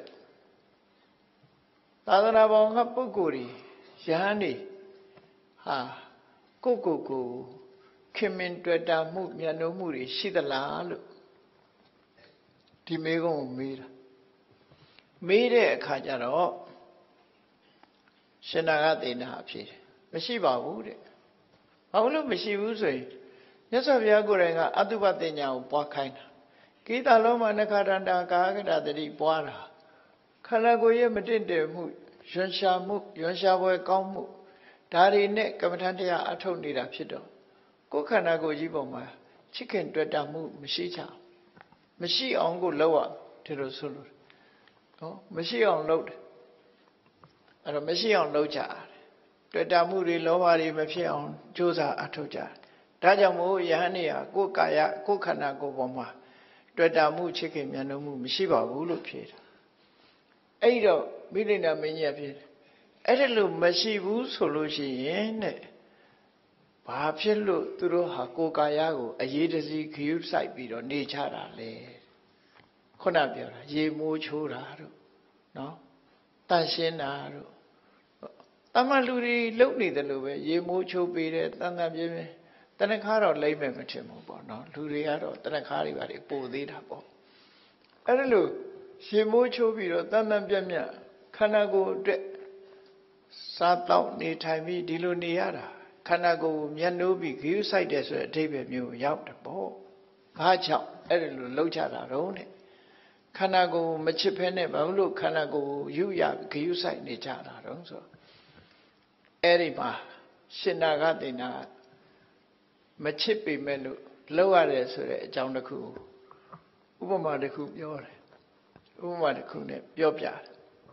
Speaker 1: သာသနာ့ဘောင်ကပုဂ္ဂိုလ်တွေယဟန်နေဟာကိုကိုကိုခင်မင်တွေ့တာမှုမျက်နှာမှုတွေရှိသလားလို့ဒီမေးခွန်းကိုမေးတာမေးတဲ့အခါကျတော့ရှင်နာဂသေနာအဖြစ်မရှိပါဘူးတဲ့ဘာလို့မရှိဘူးဆိုရင်မြတ်စွာဘုရားကိုယ်တိုင်ကအတုပတင်ညာကိုပွားခိုင်းတာကိတလုံးမှာနခရန္တာကာကတတတိပွားတာခန္ဓာကိုယ်ရဲ့မတင့်တယ်မှုရွှန်ရှာမှုရွှန်ရှာပွဲကောင်းမှုဒါတွေနဲ့ကမ္မထတရားအထုတ်နေတာဖြစ်တော့ကိုယ်ခန္ဓာကိုယ်ကြီးပေါ်မှာချစ်ခင်တွေ့တာမှုမရှိချမရှိအောင်ကိုလောက်ရဒီလိုဆိုလို့နော်မရှိအောင်လုပ်တယ်အဲ့တော့မရှိအောင်လုပ်ကြတယ်တွေ့တာမှုတွေလောဘတွေမဖြစ်အောင်ကြိုးစားအထောက်ကြတယ်ဒါကြောင့်မို့ယဟန်နေဟာကိုယ်ကာယကိုယ်ခန္ဓာကိုယ်ပေါ်မှာတွေ့တာမှုချစ်ခင်မြတ်လို့မှုမရှိပါဘူးလို့ဖြေတာအဲ့တော့မိလိန်နာမင်းကြီးကဖြေတယ်အဲ့ဒါလို့မရှိဘူးဆိုလို့ရှိရင်တဲ့ဘာဖြစ်လို့သူတို့ဟာကိုယ်ကာယကိုအရေးတစီခရုစိုက်ပြီးတော့နေကြတာလဲခုနပြောတာရေမိုးချိုးတာတို့နော်တန့်ရှင်းတာတို့တမလူတွေလုံနေတယ်လို့ပဲရေမိုးချိုးပေးတယ်တန်တန်ပြင်းပြင်းတဏ္ဍခါတော့လိမ့်မယ်မထင်ဘူးပေါ့နော်လူတွေကတော့တဏ္ဍခါတွေပါတွေပိုသေးတာပေါ့အဲ့ဒါလို့ရေမိုးချိုးပြီးတော့တန်တန်ပြင်းပြင်းခန္ဓာကိုယ်အတွက်စားတော့နေထိုင်ပြီးဒီလိုနေရတာခန္ဓာကိုယ်မျက်နှိုးပြီးဂရုစိုက်တယ်ဆိုတဲ့အဓိပ္ပာယ်မျိုးရောက်တယ်ပေါ့ဘာကြောင့်အဲ့ဒါလိုလောက်ချတာတော့တဲ့ခန္ဓာကိုယ်မချစ်ဖဲနဲ့ဘာလို့ခန္ဓာကိုယ်ယူရဂရုစိုက်နေကြတာတော့ဆိုအဲ့ဒီမှာရှင်နာဂသေနာမချစ်ပေမဲ့လို့လောက်ရတယ်ဆိုတဲ့အကြောင်းတစ်ခုဥပမာတစ်ခုပြောတယ်ဥပမာတစ်ခုနဲ့ပြောပြတယ်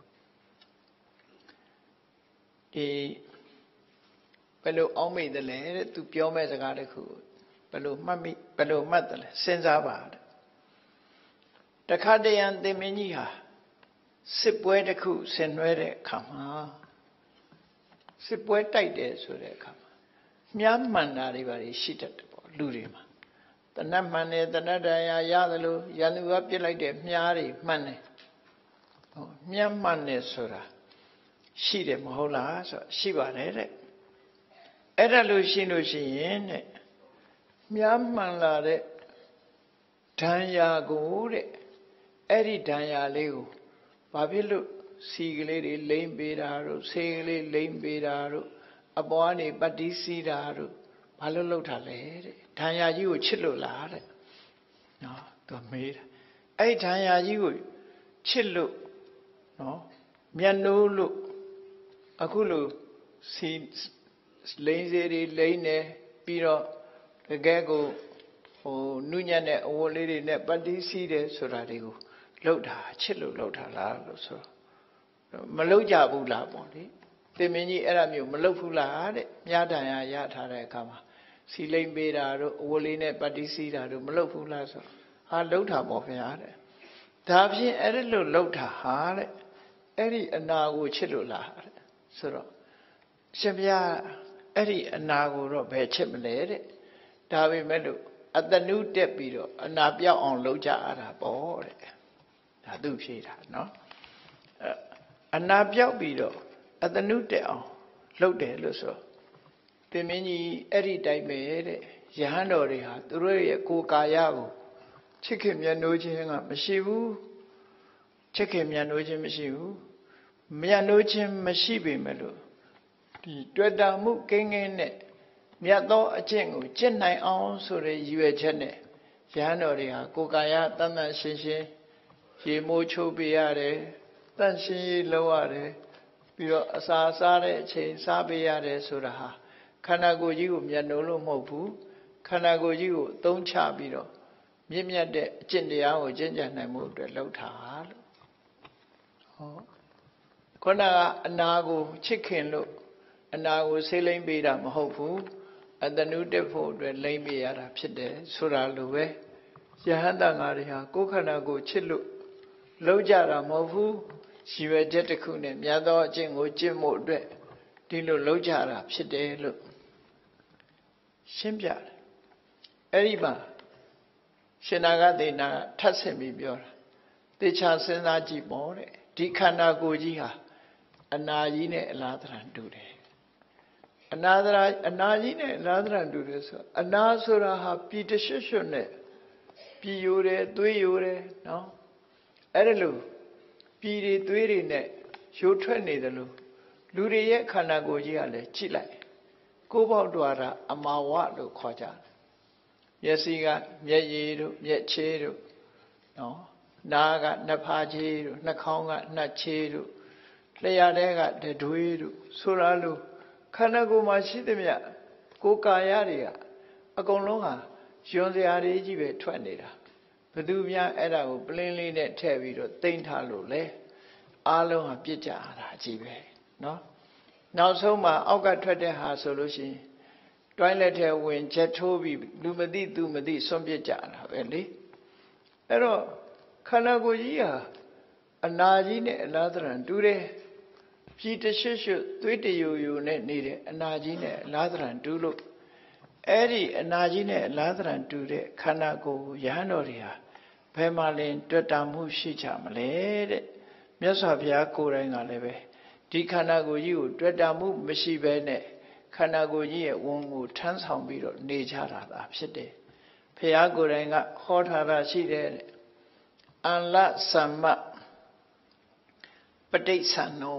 Speaker 1: ဒီဘယ်လိုအောင်းမိတယ်လဲတဲ့သူပြောမဲ့စကားတစ်ခုဘယ်လိုမှတ်မိဘယ်လိုမှတ်တယ်လဲစဉ်းစားပါတဲ့တခါတရံသင်မင်းကြီးဟာစစ်ပွဲတစ်ခုဆင်နွှဲတဲ့အခါမှာစစ်ပွဲတိုက်တယ်ဆိုတဲ့အခါမှာမြားမှန်တာတွေပါရှိတတ်တယ်ပေါ့လူတွေမှာတနတ်မှန်တယ်တနတ်တရားရတယ်လို့ရန်သူကပြစ်လိုက်တဲ့မြားတွေမှန်တယ်ဟောမြားမှန်တယ်ဆိုတာရှိတယ်မဟုတ်လားဆိုရှိပါတယ်တဲ့အဲ့ဒါလို့ရှိလို့ရှိရင်တဲ့မြားမှန်လာတဲ့ဒဏ်ရာကိုတဲ့အဲ့ဒီဒဏ်ရာလေးကိုဘာဖြစ်လို့စီကလေးတွေလိမ့်ပေးတာတို့ဆေးကလေးလိမ့်ပေးတာတို့အပေါ်ကနေပတ္တိစီးတာတို့ဘာလို့လုပ်တာလဲတဲ့ဒဏ်ရာကြီးကိုချစ်လို့လားတဲ့နော်သူမေးတာအဲ့ဒဏ်ရာကြီးကိုချစ်လို့နော်မျက်နှိုးလို့အခုလို့စီလိမ့်စေတွေလိမ့်နေပြီးတော့တကယ်ကိုဟိုနုညံ့တဲ့အဝတ်လေးတွေနဲ့ပတ္တိစီးတယ်ဆိုတာတွေကိုလှုပ်တာချစ်လို့လှုပ်တာလားလို့ဆိုမလှုပ်ကြဘူးလားပေါ့လေသင်မင်းကြီးအဲ့ဒါမျိုးမလှုပ်ဘူးလားတဲ့မြားတန်ရရထားတဲ့အခါမှာစီလိမ့်ပေးတာတို့အဝတ်လေးနဲ့ပတ္တိစီးတာတို့မလှုပ်ဘူးလားဆိုဟာလှုပ်တာပေါ့ခင်ဗျာတဲ့ဒါဖြင့်အဲ့ဒါလို့လှုပ်တာဟာတဲ့အဲ့ဒီအနာကိုချစ်လို့လားတဲ့ဆိုတော့ရှင်ဘုရားအဲ့ဒီအနာကိုတော့ဘယ်ချစ်မလဲတဲ့ဒါပေမဲ့လို့အတနုတက်ပြီးတော့အနာပြောက်အောင်လုပ်ကြရတာပေါ့တဲ့ဒါသူဖြေတာနော်အနာပြောက်ပြီးတော့အတနုတက်အောင်လုပ်တယ်လို့ဆိုသင်မင်းကြီးအဲ့ဒီတိုင်းပဲတဲ့ယဟန်တော်တွေဟာသူတို့ရဲ့ကိုယ်ကာယကိုချစ်ခင်မြတ်နိုးခြင်းကမရှိဘူးချစ်ခင်မြတ်နိုးခြင်းမရှိဘူးမြတ်နိုးခြင်းမရှိပေမဲ့လို့ဒီတွေ့တာမှုကိန်းကိန်းနဲ့မြတ်သောအကျင့်ကိုကျင့်နိုင်အောင်ဆိုတဲ့ရည်ရွယ်ချက်နဲ့ယဟန်တော်တွေဟာကိုယ်ကာယတန်တန်ရှင်းရှင်းရေမိုးချိုးပေးရတယ်တန့်ရှင်းရေးလုပ်ရတယ်ပြီးတော့အစာစားတဲ့အချိန်စားပေးရတယ်ဆိုတာဟာခန္ဓာကိုယ်ကြီးကိုမြတ်နိုးလို့မဟုတ်ဘူးခန္ဓာကိုယ်ကြီးကိုအသုံးချပြီးတော့မြင့်မြတ်တဲ့အကျင့်တရားကိုကျင့်ကြံနိုင်မှုအတွက်လှုပ်တာလို့ဟောခုနကအနာကိုချစ်ခင်လို့အနာကိုဆေးလိမ့်ပေးတာမဟုတ်ဘူးအတဏုတက်ဖို့အတွက်လိမ့်ပေးရတာဖြစ်တယ်ဆိုတာလိုပဲယဟန်တန်ဃာတွေဟာကိုယ်ခန္ဓာကိုချစ်လို့လှုပ်ကြတာမဟုတ်ဘူးရှိပဲချက်တစ်ခုနဲ့မြတ်သောအကျင့်ကိုကျင့်ဖို့အတွက်ဒီလိုလှုပ်ကြတာဖြစ်တယ်လို့ရှင်းပြတယ်အဲ့ဒီမှာရှင်နာဂသေနာထပ်ဆင့်ပြီးပြောတာတေချာစဉ်းစားကြည့်ပေါ့တဲ့ဒီခန္ဓာကိုယ်ကြီးဟာအနာကြီးနဲ့အလားတရံတူတယ်အနာတရာအနာကြီးနဲ့အလားတရံတူတယ်ဆိုအနာဆိုတာဟာပြည်တရွှွတ်ရွှွတ်နဲ့ပြည်ယိုတယ်သွေးယိုတယ်နော်အဲ့ဒါလို့ပြည်တွေသွေးတွေနဲ့ရိုးထွက်နေတယ်လို့လူတွေရဲ့ခန္ဓာကိုယ်ကြီးကလည်းကြည့်လိုက်ကိုယ်ပေါက်တော်တာအမာဝလို့ခေါ်ကြတယ်မျက်စိကမျက်ရည်တို့မျက်ခြေတို့နော်နားကနှာဖားခြေတို့နှာခေါင်းကနှာခြေတို့လျှာတဲ့ကတတွေးတို့ဆိုရလို့ခန္ဓာကိုယ်မှာရှိသမျှကိုယ်ကာယတွေကအကုန်လုံးဟာယွန်စရာတွေကြီးပဲထွက်နေတာဘသူများအဲ့ဒါကိုပလင်းလေးနဲ့ထည့်ပြီးတော့တိမ့်ထားလို့လေအားလုံးဟာပြစ်ကြရတာကြီးပဲနော်နောက်ဆုံးမှာအောက်ကထွက်တဲ့ဟာဆိုလို့ရှိရင်တွိုင်းလက်ထဲဝင်ချက်ထိုးပြီးလူမသိသူမသိဆွန့်ပစ်ကြတာပဲလေအဲ့တော့ခန္ဓာကိုယ်ကြီးဟာအနာကြီးနဲ့အလားတရံတူတယ်ပြည်တရွှွတ်ရွှွတ်သွေးတယိုယိုနဲ့နေတဲ့အနာကြီးနဲ့အလားတရံတူလို့အဲ့ဒီအနာကြီးနဲ့အလားတရံတူတဲ့ခန္ဓာကိုယ်ရဟန်းတော်တွေဟာဘယ်မှလင်တွေ့တာမှုရှိကြမလဲတဲ့မြတ်စွာဘုရားကိုယ်တိုင်ကလည်းပဲဒီခန္ဓာကိုယ်ကြီးကိုတွေ့တာမှုမရှိဘဲနဲ့ခန္ဓာကိုယ်ကြီးရဲ့ဝန်ကိုထမ်းဆောင်ပြီးတော့နေကြတာသာဖြစ်တယ်ဘုရားကိုယ်တိုင်ကဟောထားတာရှိတယ်အန္လသမ္မပဋိစ္ဆန္နော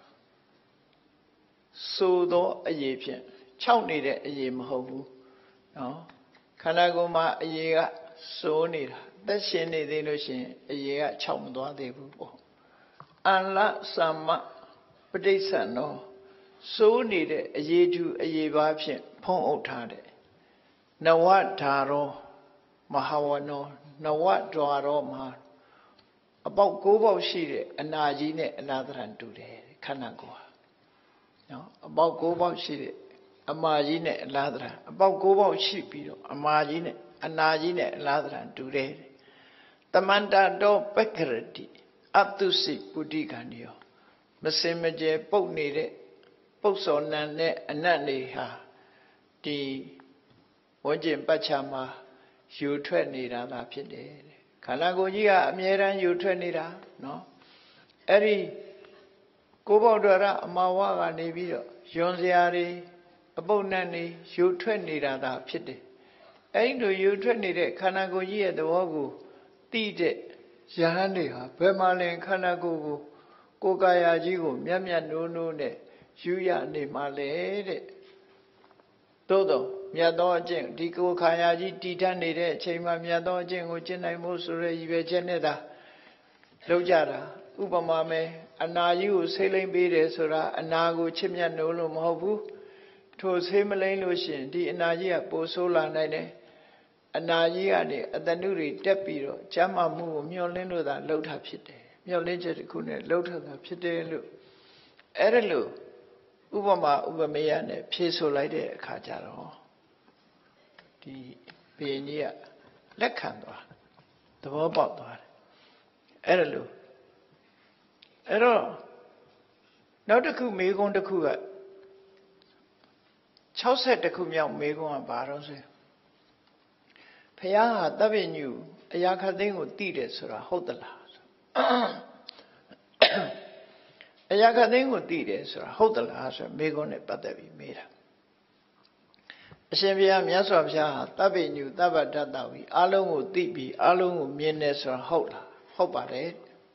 Speaker 1: ဆိုသောအရေးဖြင့်ခြောက်နေတဲ့အရေးမဟုတ်ဘူးနော်ခန္ဓာကိုယ်မှာအရေးကစိုးနေတာသက်ရှင်နေသေးလို့ရှိရင်အရေးကခြောက်မသွားသေးဘူးပေါ့အန္လသမ္မပဋိစ္ဆန္နောစိုးနေတဲ့အရေးတူအရေးပါဖြင့်ဖုံးအုပ်ထားတယ်နဝဓာရောမဟာဝနောနဝဓာရောမှာအပေါက်ကိုးပေါက်ရှိတဲ့အနာကြီးနဲ့အလားတရံတူတယ်ခန္ဓာကိုယ်ဟာနော်အပေါက်ကိုးပေါက်ရှိတဲ့အမာကြီးနဲ့အလားတရံအပေါက်ကိုးပေါက်ရှိပြီးတော့အမာကြီးနဲ့အနာကြီးနဲ့အလားတရံတူတယ်တမန္တတောပက္ခရတိအတုစိပုတိကံယောမစင်မကျဲပုတ်နေတဲ့ပုတ်စော်နံတဲ့အနတ်နေဟာဒီဝဉ္ကျင်ပတ်ချာမှာယူထွက်နေတာသာဖြစ်တယ်ခန္ဓာကိုယ်ကြီးကအမြဲတမ်းယူထွက်နေတာနော်အဲ့ဒီကိုယ်ပေါက်တော်ရအမာဝကနေပြီးတော့ယွန်စရာတွေအပုပ်နံတွေယူထွက်နေတာသာဖြစ်တယ်အဲ့ဒီလိုယူထွက်နေတဲ့ခန္ဓာကိုယ်ကြီးရဲ့သဘောကိုသိတဲ့ယဟန်တွေဟာဘယ်မှလဲခန္ဓာကိုယ်ကိုကိုယ်ကာယကြီးကိုမြတ်မြတ်နိုးနိုးနဲ့ယူရနေမှလေတဲ့သို့တော့မြတ်သောအကျင့်ဒီကိုယ်ခန္ဓာကြီးတည်ထပ်နေတဲ့အချိန်မှာမြတ်သောအကျင့်ကိုကျင့်နိုင်ဖို့ဆိုရရည်ပဲချက်နဲ့သာလုပ်ကြတာဥပမာမဲ့အနာကြီးကိုဆေးလိမ့်ပေးတယ်ဆိုတာအနာကိုချစ်မြတ်နိုးလို့မဟုတ်ဘူးထိုဆေးမလိမ့်လို့ရှိရင်ဒီအနာကြီးကပိုဆိုးလာနိုင်တယ်အနာကြီးကနေအတဏုတွေတက်ပြီးတော့ကျမ်းမာမှုကိုမျောလင်းလို့သာလှုပ်တာဖြစ်တယ်မျောလင်းချက်တစ်ခုနဲ့လှုပ်ထတာဖြစ်တယ်လို့အဲ့ဒါလို့ဥပမာဥပမေယနဲ့ဖြေဆိုလိုက်တဲ့အခါကျတော့ဒီဘုရင်ကြီးကလက်ခံသွားသဘောပေါက်သွားတယ်အဲ့ဒါလို့အဲ့တော့နောက်တစ်ခုမေးခွန်းတစ်ခုက၆၁ခုမြောက်မေးခွန်းကဘာတော့ဆိုဘုရားဟာတပ်ပညုအရာခသိန်းကိုသိတယ်ဆိုတာဟုတ်သလားအရာခသိန်းကိုသိတယ်ဆိုတာဟုတ်သလားဆိုမေးခွန်းနဲ့ပတ်သက်ပြီးမေးတာအရှင်ဘုရားမြတ်စွာဘုရားဟာတပ်ပညုတပ္ပတ္တဝီအလုံးကိုသိပြီးအလုံးကိုမြင်တယ်ဆိုတာဟုတ်လားဟုတ်ပါတယ်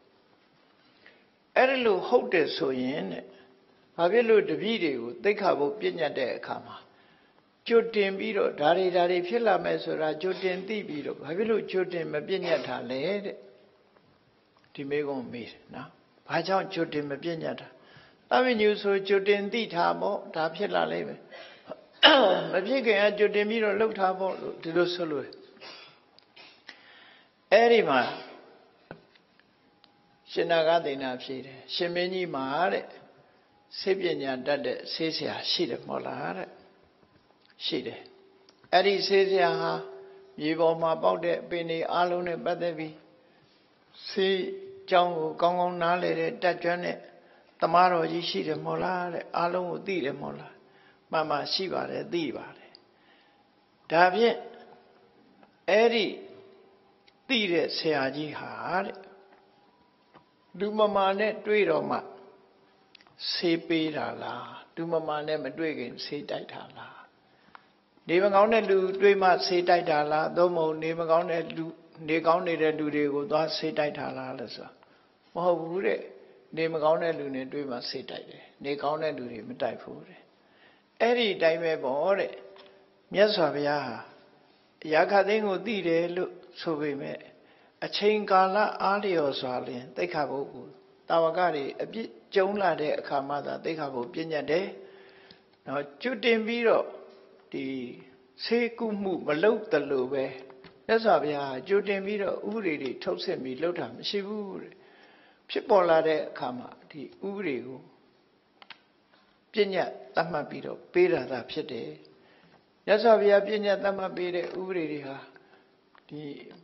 Speaker 1: အဲ့ဒါလို့ဟုတ်တယ်ဆိုရင်တဲ့ဘာဖြစ်လို့တပည့်တွေကိုသိက္ခာပုဒ်ပြညတ်တဲ့အခါမှာကြိုတင်ပြီးတော့ဓာရီဓာရီဖြစ်လာမယ်ဆိုတာကြိုတင်သိပြီးတော့ဘာဖြစ်လို့ကြိုတင်မပြညတ်တာလဲတဲ့ဒီမေးခွန်းမေးတယ်နော်ဘာကြောင့်ကြိုတင်မပြညတ်တာတပ်ပညုဆိုကြိုတင်သိထားပေါ့ဒါဖြစ်လာလိမ့်မယ်မဖြစ်ခင်အကြိုတင်ပြီးတော့လှုပ်ထားဖို့လို့ဒီလိုဆိုလို့အဲ့ဒီမှာရှင်နာဂသေနာဖြေတယ်ရှင်မင်းကြီးမှာတဲ့ဆေးပညာတတ်တဲ့ဆေးဆရာရှိတယ်မဟုတ်လားတဲ့ရှိတယ်အဲ့ဒီဆေးဆရာဟာမြေပေါ်မှာပေါက်တဲ့အပင်တွေအားလုံးနဲ့ပတ်သက်ပြီးဆေးကြောင်းကိုကောင်းကောင်းနားလည်တဲ့တတ်ကျွမ်းတဲ့သမားတော်ကြီးရှိတယ်မဟုတ်လားတဲ့အားလုံးကိုသိတယ်မဟုတ်လားမှန်မှရှိပါတယ်သိပါတယ်ဒါဖြင့်အဲ့ဒီသိတဲ့ဆရာကြီးဟာတဲ့လူမမာနဲ့တွေ့တော့မှဆေးပေးတာလားလူမမာနဲ့မတွေ့ခင်ဆေးတိုက်တာလားနေမကောင်းတဲ့လူတွေ့မှဆေးတိုက်တာလားသို့မဟုတ်နေမကောင်းတဲ့လူနေကောင်းနေတဲ့လူတွေကိုသွားဆေးတိုက်တာလားလို့ဆိုမဟုတ်ဘူးတဲ့နေမကောင်းတဲ့လူနဲ့တွေ့မှဆေးတိုက်တယ်နေကောင်းတဲ့လူတွေမတိုက်ဘူးတဲ့အဲ့ဒီတိုင်းပဲပေါ့တဲ့မြတ်စွာဘုရားဟာရာခသိန်းကိုသိတယ်လို့ဆိုပေမဲ့အချိန်ကာလအားလျော်စွာလျှင်သိက္ခာပုဂ္ဂိုလ်တာဝကတွေအပြစ်ကျုံလာတဲ့အခါမှသာသိက္ခာပုဂ္ဂိုလ်ပြည့်ညတ်တယ်နော်ကျွတ်တင်ပြီးတော့ဒီဆေးကုမှုမလုပ်တယ်လို့ပဲမြတ်စွာဘုရားကျွတ်တင်ပြီးတော့ဥပဒေတွေထုတ်ဆက်ပြီးလုပ်တာမရှိဘူးတဲ့ဖြစ်ပေါ်လာတဲ့အခါမှာဒီဥပဒေကိုပြည့်ညတ်သတ်မှတ်ပြီးတော့ပေးတာသာဖြစ်တယ်မြတ်စွာဘုရားပြည့်ညတ်သတ်မှတ်ပေးတဲ့ဥပဒေတွေဟာဒီ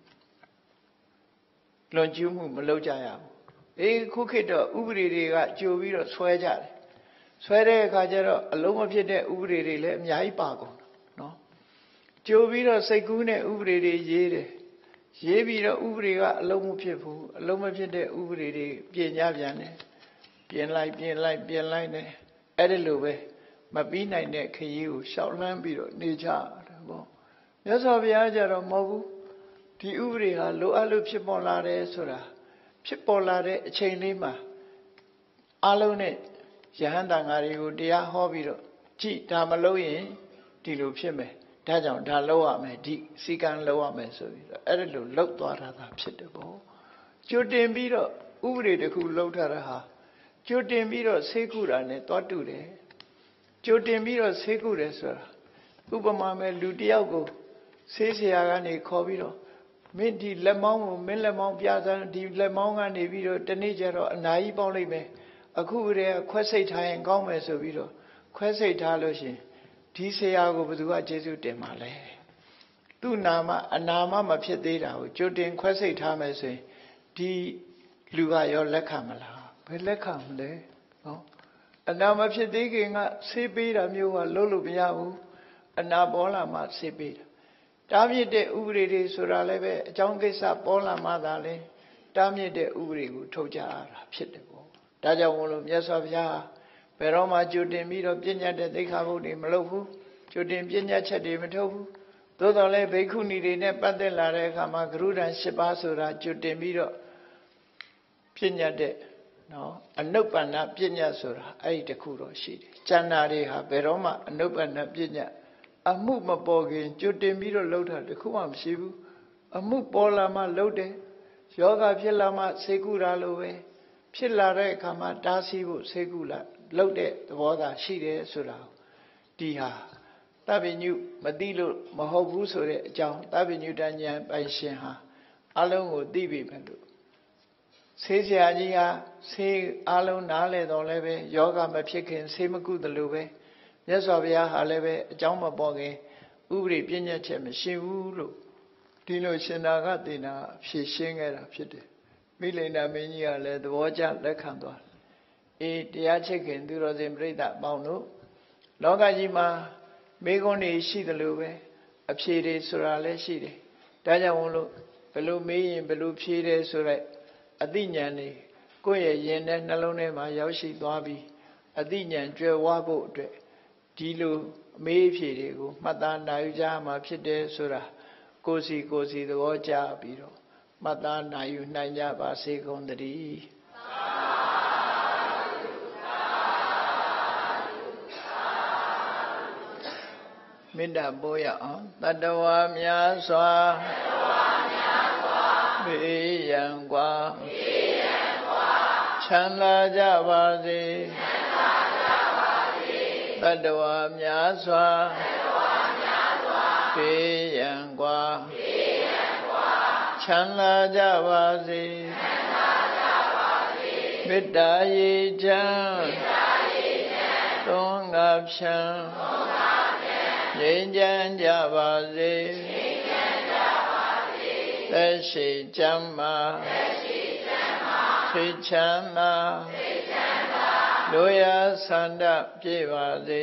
Speaker 1: လွန်ကျူးမှုမလုပ်ကြရဘူးအေးခုခေတ်တော့ဥပဒေတွေကကြိုပြီးတော့ဆွဲကြတယ်ဆွဲတဲ့အခါကျတော့အလုံးမဖြစ်တဲ့ဥပဒေတွေလည်းအများကြီးပါကုန်နော်ကြိုပြီးတော့စိတ်ကူးနဲ့ဥပဒေတွေရေးတယ်ရေးပြီးတော့ဥပဒေကအလုံးမဖြစ်ဘူးအလုံးမဖြစ်တဲ့ဥပဒေတွေပြင်ကြပြန်တယ်ပြင်လိုက်ပြင်လိုက်ပြင်လိုက်တယ်အဲ့ဒီလိုပဲမပြီးနိုင်တဲ့ခရီးကိုရှောက်လန်းပြီးတော့နေကြတယ်ပေါ့မြတ်စွာဘုရားကြတော့မဟုတ်ဘူးဒီဥပဒေဟာလိုအပ်လို့ဖြစ်ပေါ်လာတယ်ဆိုတာဖြစ်ပေါ်လာတဲ့အချိန်လေးမှာအလုံးနဲ့ယဟန်တန်ဃာတွေကိုတရားဟောပြီးတော့ကြည်ဒါမလုပ်ရင်ဒီလိုဖြစ်မယ်ဒါကြောင့်ဒါလုပ်ရမယ်ဒီစီကံလုပ်ရမယ်ဆိုပြီးတော့အဲ့ဒါလိုလုပ်သွားတာသာဖြစ်တယ်ပေါ့ကြိုတင်ပြီးတော့ဥပဒေတစ်ခုလုပ်ထားတာဟာကြိုတင်ပြီးတော့ဆေးကုတာနဲ့တွားတူတယ်ကြိုတင်ပြီးတော့ဆေးကုတယ်ဆိုတာဥပမာမဲ့လူတယောက်ကိုဆေးဆရာကနေခေါ်ပြီးတော့မင်းဒီလက်မောင်းကိုမင်းလက်မောင်းပြစမ်းဒီလက်မောင်းကနေပြီးတော့တနေ့ကျတော့အနာကြီးပေါက်လိုက်မယ်အခုတည်းခွဲစိတ်ထားရင်ကောင်းမယ်ဆိုပြီးတော့ခွဲစိတ်ထားလို့ရှင်ဒီဆရာကိုဘယ်သူကကျေးဇူးတင်ပါလဲသူ့နာမအနာမမဖြစ်သေးတာကိုကြိုတင်ခွဲစိတ်ထားမယ်ဆိုရင်ဒီလူကရောလက်ခံမလားဘယ်လက်ခံမလဲနော်အနာမဖြစ်သေးခင်ကဆေးပေးတာမျိုးကလုံးလို့မရဘူးအနာပေါ်လာမှဆေးပေးတာတားမြစ်တဲ့ဥပဒေတွေဆိုတာလည်းပဲအကြောင်းကိစ္စပေါ်လာမှသာလေတားမြစ်တဲ့ဥပဒေကိုထုတ်ကြရတာဖြစ်တယ်ပေါ့ဒါကြောင့်မို့လို့မြတ်စွာဘုရားဘယ်တော့မှကြိုတင်ပြီးတော့ပြည့်ညတ်တဲ့သိက္ခာပုဒ်တွေမလုပ်ဘူးကြိုတင်ပြည့်ညတ်ချက်တွေမထုတ်ဘူးသို့တော်လည်းဘိက္ခုနီတွေနဲ့ပတ်သက်လာတဲ့အခါမှာဂရုဒဏ်၈ပါးဆိုတာကြိုတင်ပြီးတော့ပြည့်ညတ်တဲ့နော်အနုပ္ပန္နပြည့်ညတ်ဆိုတာအဲ့ဒီတခုတော့ရှိတယ်ကျန်တာတွေဟာဘယ်တော့မှအနုပ္ပန္နပြည့်ညတ်အမှုမပေါ်ခင်ကြိုတင်ပြီးတော့လှုပ်တာတခုမှမရှိဘူးအမှုပေါ်လာမှလှုပ်တယ်ယောဂဖြစ်လာမှဆေးကုတာလိုပဲဖြစ်လာတဲ့အခါမှာတားဆီးဖို့ဆေးကုလာလှုပ်တဲ့သဘောသာရှိတယ်ဆိုတာဒီဟာသဗ္ဗညုမသိလို့မဟုတ်ဘူးဆိုတဲ့အကြောင်းသဗ္ဗညုတဉာဏ်ပိုင်ရှင်ဟာအလုံးကိုသိပြီပဲလို့ဆေးဆရာကြီးဟာဆေးအလုံးနားလေတော့လည်းပဲယောဂမဖြစ်ခင်ဆေးမကုသလိုပဲမြတ်စွာဘုရားဟာလည်းပဲအကြောင်းမပေါ်ခင်ဥပဒေပြည့်ညတ်ချက်မရှိဘူးလို့ဒီလိုရှင်နာဂသေနာဖြေရှင်းခဲ့တာဖြစ်တယ်မိလိန်နာမင်းကြီးကလည်းသဘောကျလက်ခံသွားတယ်အေးတရားချစ်ခင်သူတော်စင်ပြိဿအပေါင်းတို့လောကကြီးမှာမိဂုဏ်တွေရှိသလိုပဲအဖြေတွေဆိုတာလည်းရှိတယ်ဒါကြောင့်မို့လို့ဘယ်လိုမေးရင်ဘယ်လိုဖြေတယ်ဆိုတဲ့အသိဉာဏ်တွေကိုယ့်ရဲ့ရင်ထဲနှလုံးထဲမှာရောက်ရှိသွားပြီးအသိဉာဏ်ကျွယ်ဝဖို့အတွက်ဒီလိုအမေးဖြေတွေကိုမှတ်သားနိုင်ကြမှာဖြစ်တယ်ဆိုတာကိုယ်စီကိုယ်စီသဘောကျပြီးတော့မှတ်သားနိုင်ယူနိုင်ကြပါစေကုန်သတည်းမေတ္တာပို့ရအောင်တတ္တဝါများစွာဘေးရန်กว่าချမ်းသာကြပါစေသတ္တဝါများစွာဘေးရန်ကွာချမ်းသာကြပါစေမေတ္တာရေချမ်းသုံးငါဖြံငြိမ်းချမ်းကြပါစေသက်ရှိချမ်းမာသိချမ်းသာလိုရာဆန္ဒပြည့်ပါစေ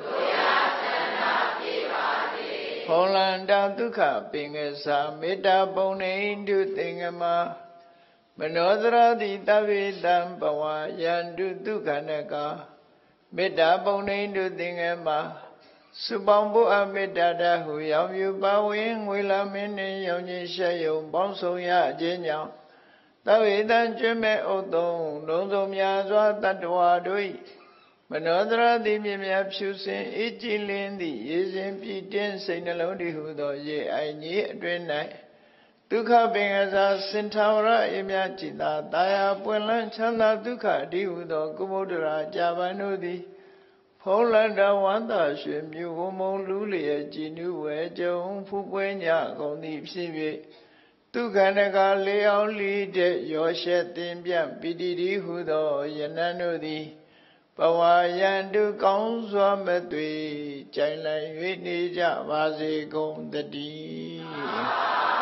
Speaker 1: ဖုံလန္တာဒုက္ခပင်ကစားမေတ္တာပုံနေတုသင်္ကမမနောသရတိတဗ္ဗေတံဘဝယန္တုဒုက္ခနကမေတ္တာပုံနေတုသင်္ကမစုပေါင်းဖို့အမေတ္တာတဟုရောင်ယူပါဝင်ငွေလာမင်းနှင့်ရောင်ကြီးရှက်ယုံပေါင်းဆောင်ရခြင်းကြောင့်သဗ္ဗေတံကျွမ်းမဲ့ဥသုံးလုံးစုံများစွာတတ္တဝါတို့မနောသရတိမြင်များဖြူစင်အေးကြည်လင်းသည့်ရေစဉ်ပြည့်တင်းစိတ်နှလုံးတည်ဟုသောရေအိုင်ကြီးအတွင်၌ဒုက္ခပင်ကစားစင်ထာဝရအေမြจิตာတာယာပွင့်လန်းချမ်းသာဒုက္ခအဒီဟုသောကုမုဒ္ဒရာကြာပန်တို့သည်ဖုံးလန္တဝန္တာရွှေမြူဝမုံလူလျက်ကြည်နူးဝဲကြုံဖူးပွဲညကုန်သည်ဖြစ်၍ဒုက္ခနကလေအောင်လီတဲ့ရောရှက်တင်ပြပိတိတိဟုသောယနံတို့သည်ဘဝယန္တုကောင်းစွာမသွေကြိုင်လည်၍နေကြပါစေကုန်တည်း